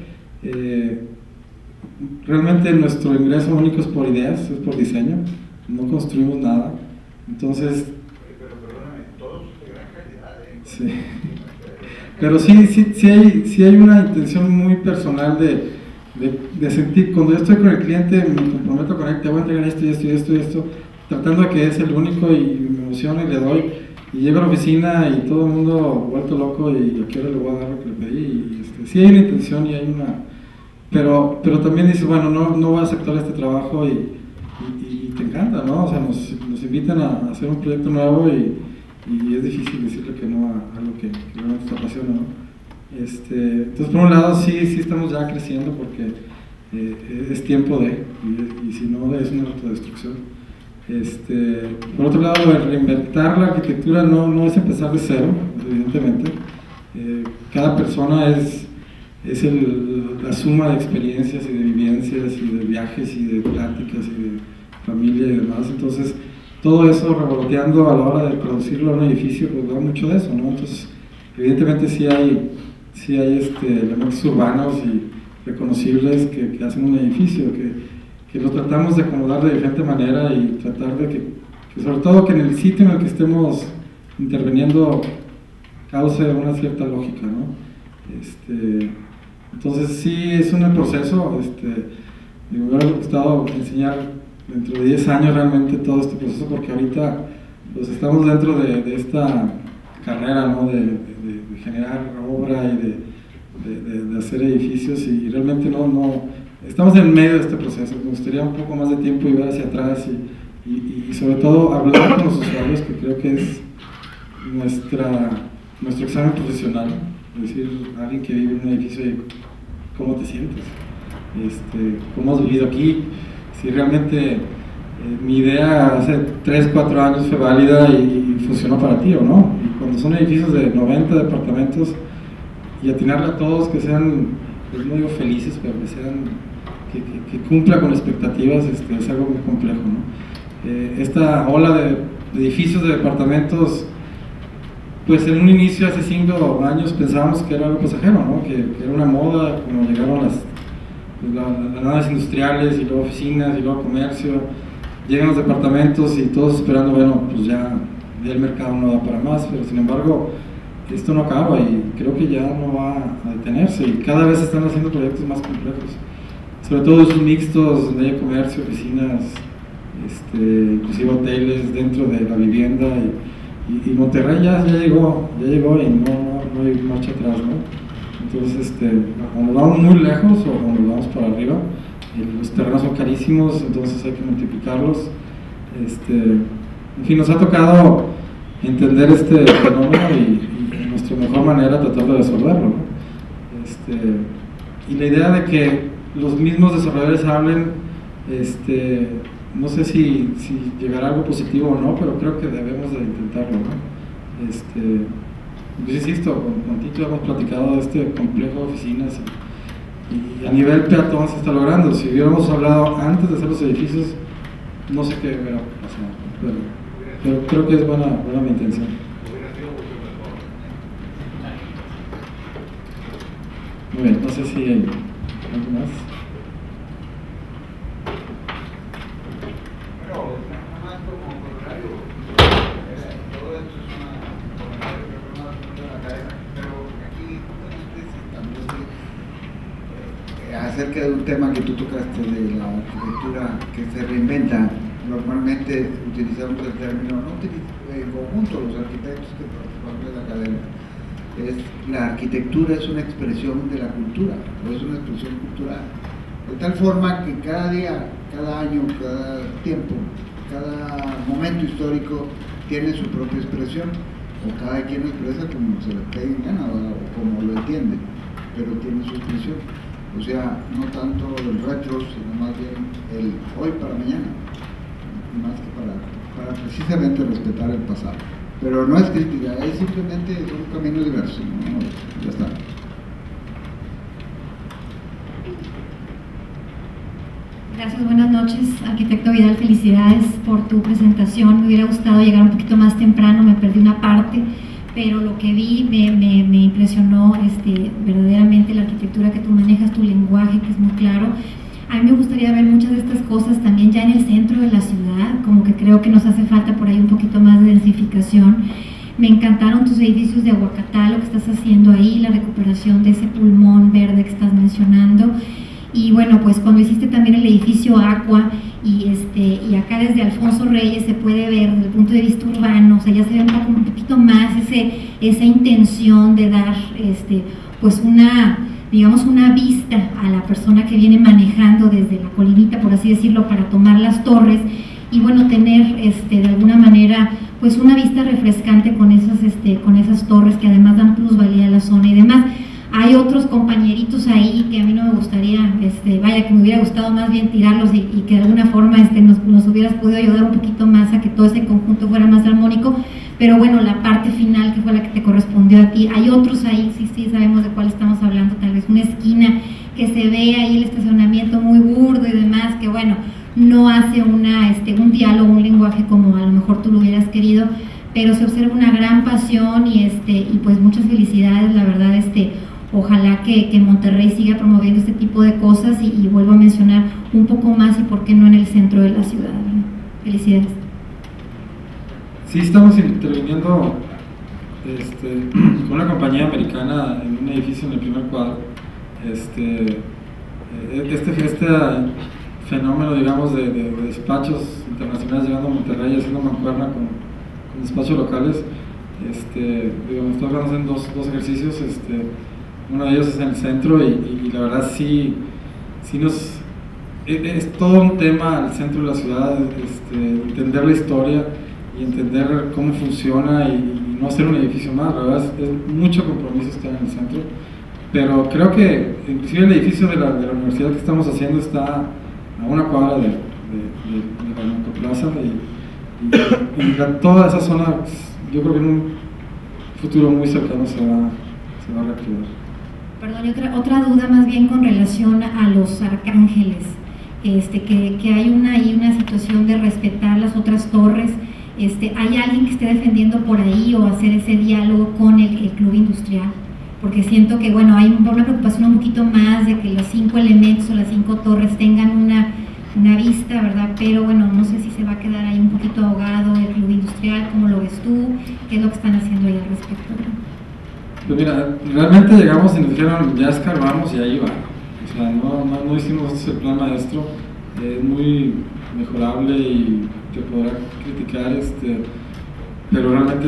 Realmente nuestro ingreso único es por ideas, es por diseño, no construimos nada, entonces... Pero perdóname, todos de gran calidad, Sí. Pero sí hay una intención muy personal de sentir, cuando yo estoy con el cliente, me comprometo con él, te voy a entregar esto, tratando de que es el único y me emociona y le doy, y llego a la oficina y todo el mundo vuelto loco y a qué hora le voy a dar lo que le pedí, y sí hay una intención y hay una... Pero también dices, bueno, no voy a aceptar este trabajo y te encanta, ¿no? O sea, nos invitan a hacer un proyecto nuevo y es difícil decirle que no a algo que realmente te apasiona, ¿no? Entonces, por un lado, sí estamos ya creciendo porque es tiempo de, y si no, es una autodestrucción. Por otro lado, reinventar la arquitectura no es empezar de cero, evidentemente. Cada persona es la suma de experiencias y de vivencias y de viajes y de pláticas y de familia y demás. Entonces, todo eso revoloteando a la hora de producirlo en un edificio, pues da mucho de eso, ¿no? Entonces, evidentemente sí hay elementos urbanos y reconocibles que hacen un edificio, que lo tratamos de acomodar de diferente manera y tratar de que sobre todo que en el sitio en el que estemos interviniendo cause una cierta lógica, ¿no? Entonces sí es un proceso, me hubiera gustado enseñar dentro de 10 años realmente todo este proceso, porque ahorita pues estamos dentro de esta carrera, ¿no? de generar obra y de hacer edificios, y realmente no estamos en medio de este proceso. Me gustaría un poco más de tiempo y ver hacia atrás y sobre todo hablar con los usuarios, que creo que es nuestro examen profesional, es decir, alguien que vive en un edificio y cómo te sientes, cómo has vivido aquí, si realmente mi idea hace 3, 4 años fue válida y funcionó para ti o no. Y cuando son edificios de 90 departamentos, y atinarle a todos que sean, pues no digo felices, pero que sean, que cumpla con expectativas, es algo muy complejo, ¿no? Esta ola de edificios de departamentos, pues en un inicio hace 5 años pensábamos que era algo pasajero, ¿no? Que era una moda, como llegaron las naves industriales y luego oficinas y luego comercio, llegan los departamentos y todos esperando, bueno, pues ya el mercado no da para más, pero sin embargo esto no acaba y creo que ya no va a detenerse, y cada vez se están haciendo proyectos más complejos, sobre todo esos mixtos donde hay comercio, oficinas, inclusive hoteles dentro de la vivienda, y Monterrey ya llegó y no hay marcha atrás, ¿no? Entonces, o nos vamos muy lejos o nos vamos para arriba. Los terrenos son carísimos, entonces hay que multiplicarlos. En fin, nos ha tocado entender este fenómeno y de nuestra mejor manera tratar de resolverlo, ¿no? Y la idea de que los mismos desarrolladores hablen, no sé si llegará algo positivo o no, pero creo que debemos de intentarlo, ¿no? Yo insisto, con Tito hemos platicado de este complejo de oficinas y a nivel peatón se está logrando. Si hubiéramos hablado antes de hacer los edificios, no sé qué hubiera pasado, pero creo que es buena mi intención. Muy bien, no sé si hay algo más. Acerca de un tema que tú tocaste de la arquitectura que se reinventa, normalmente utilizamos el término, en conjunto los arquitectos que participamos en la academia, la arquitectura es una expresión de la cultura, o es una expresión cultural. de tal forma que cada día, cada año, cada tiempo, cada momento histórico tiene su propia expresión, o cada quien lo expresa como se le pegue en gana o como lo entiende, pero tiene su expresión. O sea, no tanto el retro, sino más bien el hoy para mañana, más que para precisamente respetar el pasado. Pero no es crítica, es simplemente un camino diverso, ¿no? Ya está. Gracias, buenas noches, arquitecto Vidal, felicidades por tu presentación. Me hubiera gustado llegar un poquito más temprano, me perdí una parte, pero lo que vi me impresionó verdaderamente la arquitectura que tú manejas, tu lenguaje que es muy claro. A mí me gustaría ver muchas de estas cosas también ya en el centro de la ciudad, como que creo que nos hace falta por ahí un poquito más de densificación. Me encantaron tus edificios de Aguacatá, lo que estás haciendo ahí, la recuperación de ese pulmón verde que estás mencionando. Y bueno, pues cuando hiciste también el edificio Aqua y acá desde Alfonso Reyes se puede ver desde el punto de vista urbano, o sea, ya se ve un poquito más esa intención de dar pues digamos una vista a la persona que viene manejando desde la colinita, por así decirlo, para tomar las torres y bueno, tener de alguna manera pues una vista refrescante con esas torres que además dan plusvalía a la zona y demás. Hay otros compañeritos ahí que a mí no me gustaría, vaya, que me hubiera gustado más bien tirarlos y que de alguna forma nos hubieras podido ayudar un poquito más a que todo ese conjunto fuera más armónico, pero bueno, la parte final que fue la que te correspondió a ti, hay otros ahí, sí sabemos de cuál estamos hablando, tal vez una esquina que se ve ahí el estacionamiento muy burdo y demás, que bueno, no hace un diálogo, un lenguaje como a lo mejor tú lo hubieras querido, pero se observa una gran pasión y pues muchas felicidades, la verdad, ojalá que Monterrey siga promoviendo este tipo de cosas y vuelvo a mencionar un poco más y por qué no en el centro de la ciudad, ¿verdad? Felicidades. Sí, estamos interviniendo con una compañía americana en un edificio en el primer cuadro. Este fenómeno, digamos, de despachos internacionales llegando a Monterrey, haciendo mancuerna con despachos locales. Nosotros vamos a hacer dos ejercicios. Uno de ellos es en el centro y la verdad sí es todo un tema al centro de la ciudad, entender la historia y entender cómo funciona y no hacer un edificio más. La verdad es mucho compromiso estar en el centro, pero creo que inclusive el edificio de la universidad que estamos haciendo está a una cuadra de la Plaza y toda esa zona, yo creo que en un futuro muy cercano se va a reactivar. Perdón, y otra duda más bien con relación a los arcángeles, que hay una situación de respetar las otras torres. ¿Hay alguien que esté defendiendo por ahí o hacer ese diálogo con el club industrial? Porque siento que bueno, hay una preocupación un poquito más de que los 5 elementos o las 5 torres tengan una vista, ¿verdad? Pero bueno, no sé si se va a quedar ahí un poquito ahogado el club industrial, ¿cómo lo ves tú? ¿Qué es lo que están haciendo ahí al respecto? Pues mira, realmente llegamos y nos dijeron, ya escarbamos y ahí va. O sea, no hicimos ese plan maestro, es muy mejorable y te podrá criticar, pero realmente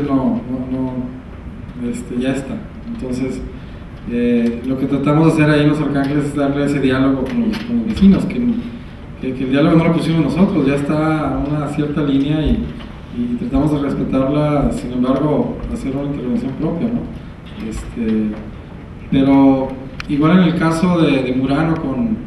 ya está. Entonces, lo que tratamos de hacer ahí en Los Arcángeles es darle ese diálogo con los vecinos, que el diálogo no lo pusimos nosotros, ya está a una cierta línea y tratamos de respetarla, sin embargo, hacer una intervención propia, ¿no? Pero igual en el caso de Murano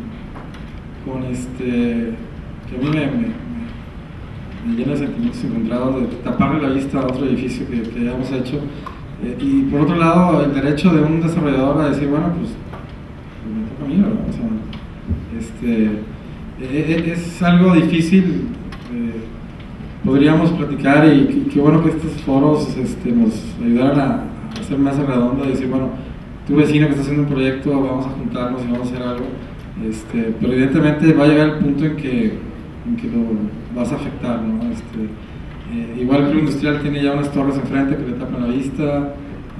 que a mí me llena de sentimientos encontrados de taparle la vista a otro edificio que ya hemos hecho, y por otro lado el derecho de un desarrollador a decir, bueno, pues me toca a mí, ¿verdad? O sea, es algo difícil, podríamos platicar y qué bueno que estos foros nos ayudaran a hacer mesa redonda y decir, bueno, tu vecino que está haciendo un proyecto, vamos a juntarnos y vamos a hacer algo, pero evidentemente va a llegar el punto en que lo vas a afectar, ¿no? Igual el club industrial tiene ya unas torres enfrente que le tapan la vista,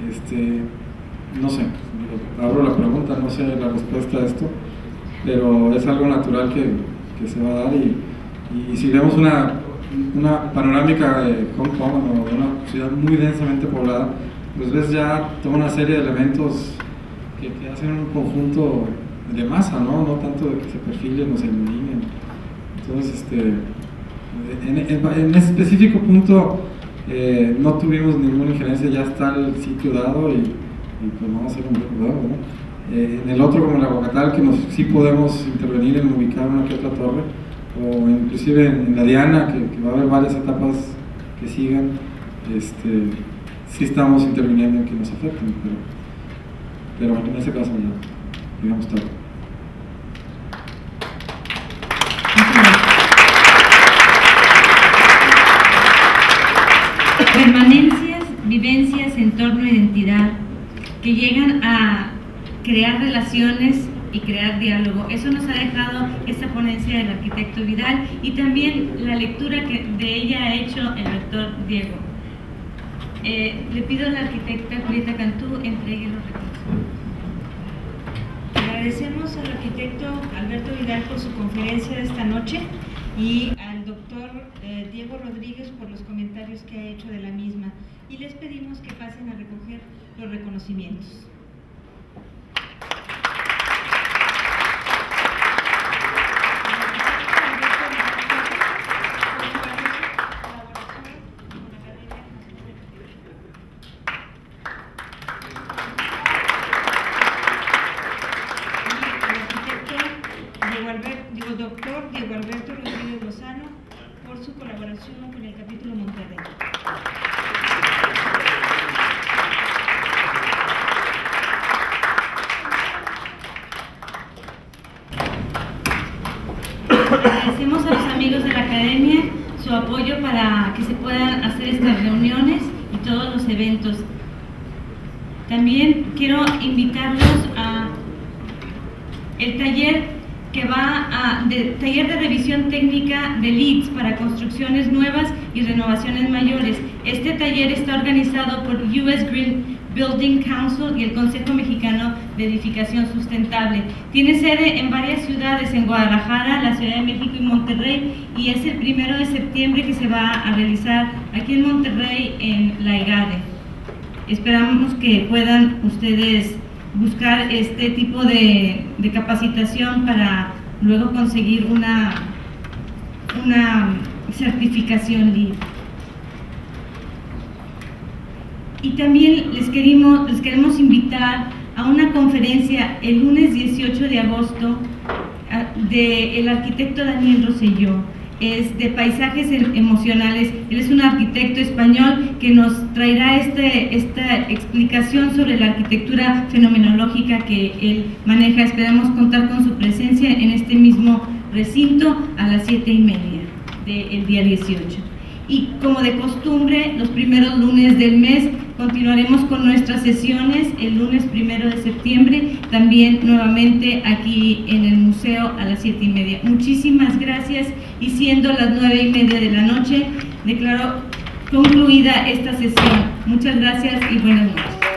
no sé, abro la pregunta, no sé la respuesta a esto, pero es algo natural que se va a dar y si vemos una panorámica de Hong Kong o de una ciudad muy densamente poblada, pues ves ya toda una serie de elementos que hacen un conjunto de masa, ¿no? No tanto de que se perfilen o se eliminen. Entonces, en ese específico punto no tuvimos ninguna injerencia, ya está el sitio dado y pues vamos a hacer un recordado, ¿no? En el otro, como el Aguacatal, que sí podemos intervenir en ubicar una que otra torre, o inclusive en la Diana, que va a haber varias etapas que sigan, sí estamos interviniendo en que nos afecten, pero en ese caso ya, digamos, todo. Permanencias, vivencias, entorno, identidad, que llegan a crear relaciones y crear diálogo. Eso nos ha dejado esta ponencia del arquitecto Vidal y también la lectura que de ella ha hecho el rector Diego. Le pido a la arquitecta Julieta Cantú entregue los recursos. Agradecemos al arquitecto Alberto Vidal por su conferencia de esta noche y al doctor Diego Rodríguez por los comentarios que ha hecho de la misma, y les pedimos que pasen a recoger los reconocimientos. Doctor Diego Alberto Rodríguez Lozano por su colaboración con el capítulo Monterrey. Agradecemos a los amigos de la academia su apoyo para que se puedan hacer estas reuniones y todos los eventos. También quiero invitarlos a el taller que va taller de revisión técnica de LEEDs para construcciones nuevas y renovaciones mayores. Este taller está organizado por US Green Building Council y el Consejo Mexicano de Edificación Sustentable. Tiene sede en varias ciudades, en Guadalajara, la Ciudad de México y Monterrey, y es el 1 de septiembre que se va a realizar aquí en Monterrey, en la EGADE. Esperamos que puedan ustedes buscar este tipo de capacitación para luego conseguir una certificación LEED. Y también les queremos invitar a una conferencia el lunes 18 de agosto del arquitecto Daniel Rosselló. Es de paisajes emocionales. Él es un arquitecto español que nos traerá esta explicación sobre la arquitectura fenomenológica que él maneja. Esperamos contar con su presencia en este mismo recinto a las 7:30 del día 18. Y como de costumbre, los primeros lunes del mes continuaremos con nuestras sesiones el lunes 1 de septiembre, también nuevamente aquí en el museo a las 7:30. Muchísimas gracias, y siendo las 9:30 de la noche, declaro concluida esta sesión. Muchas gracias y buenas noches.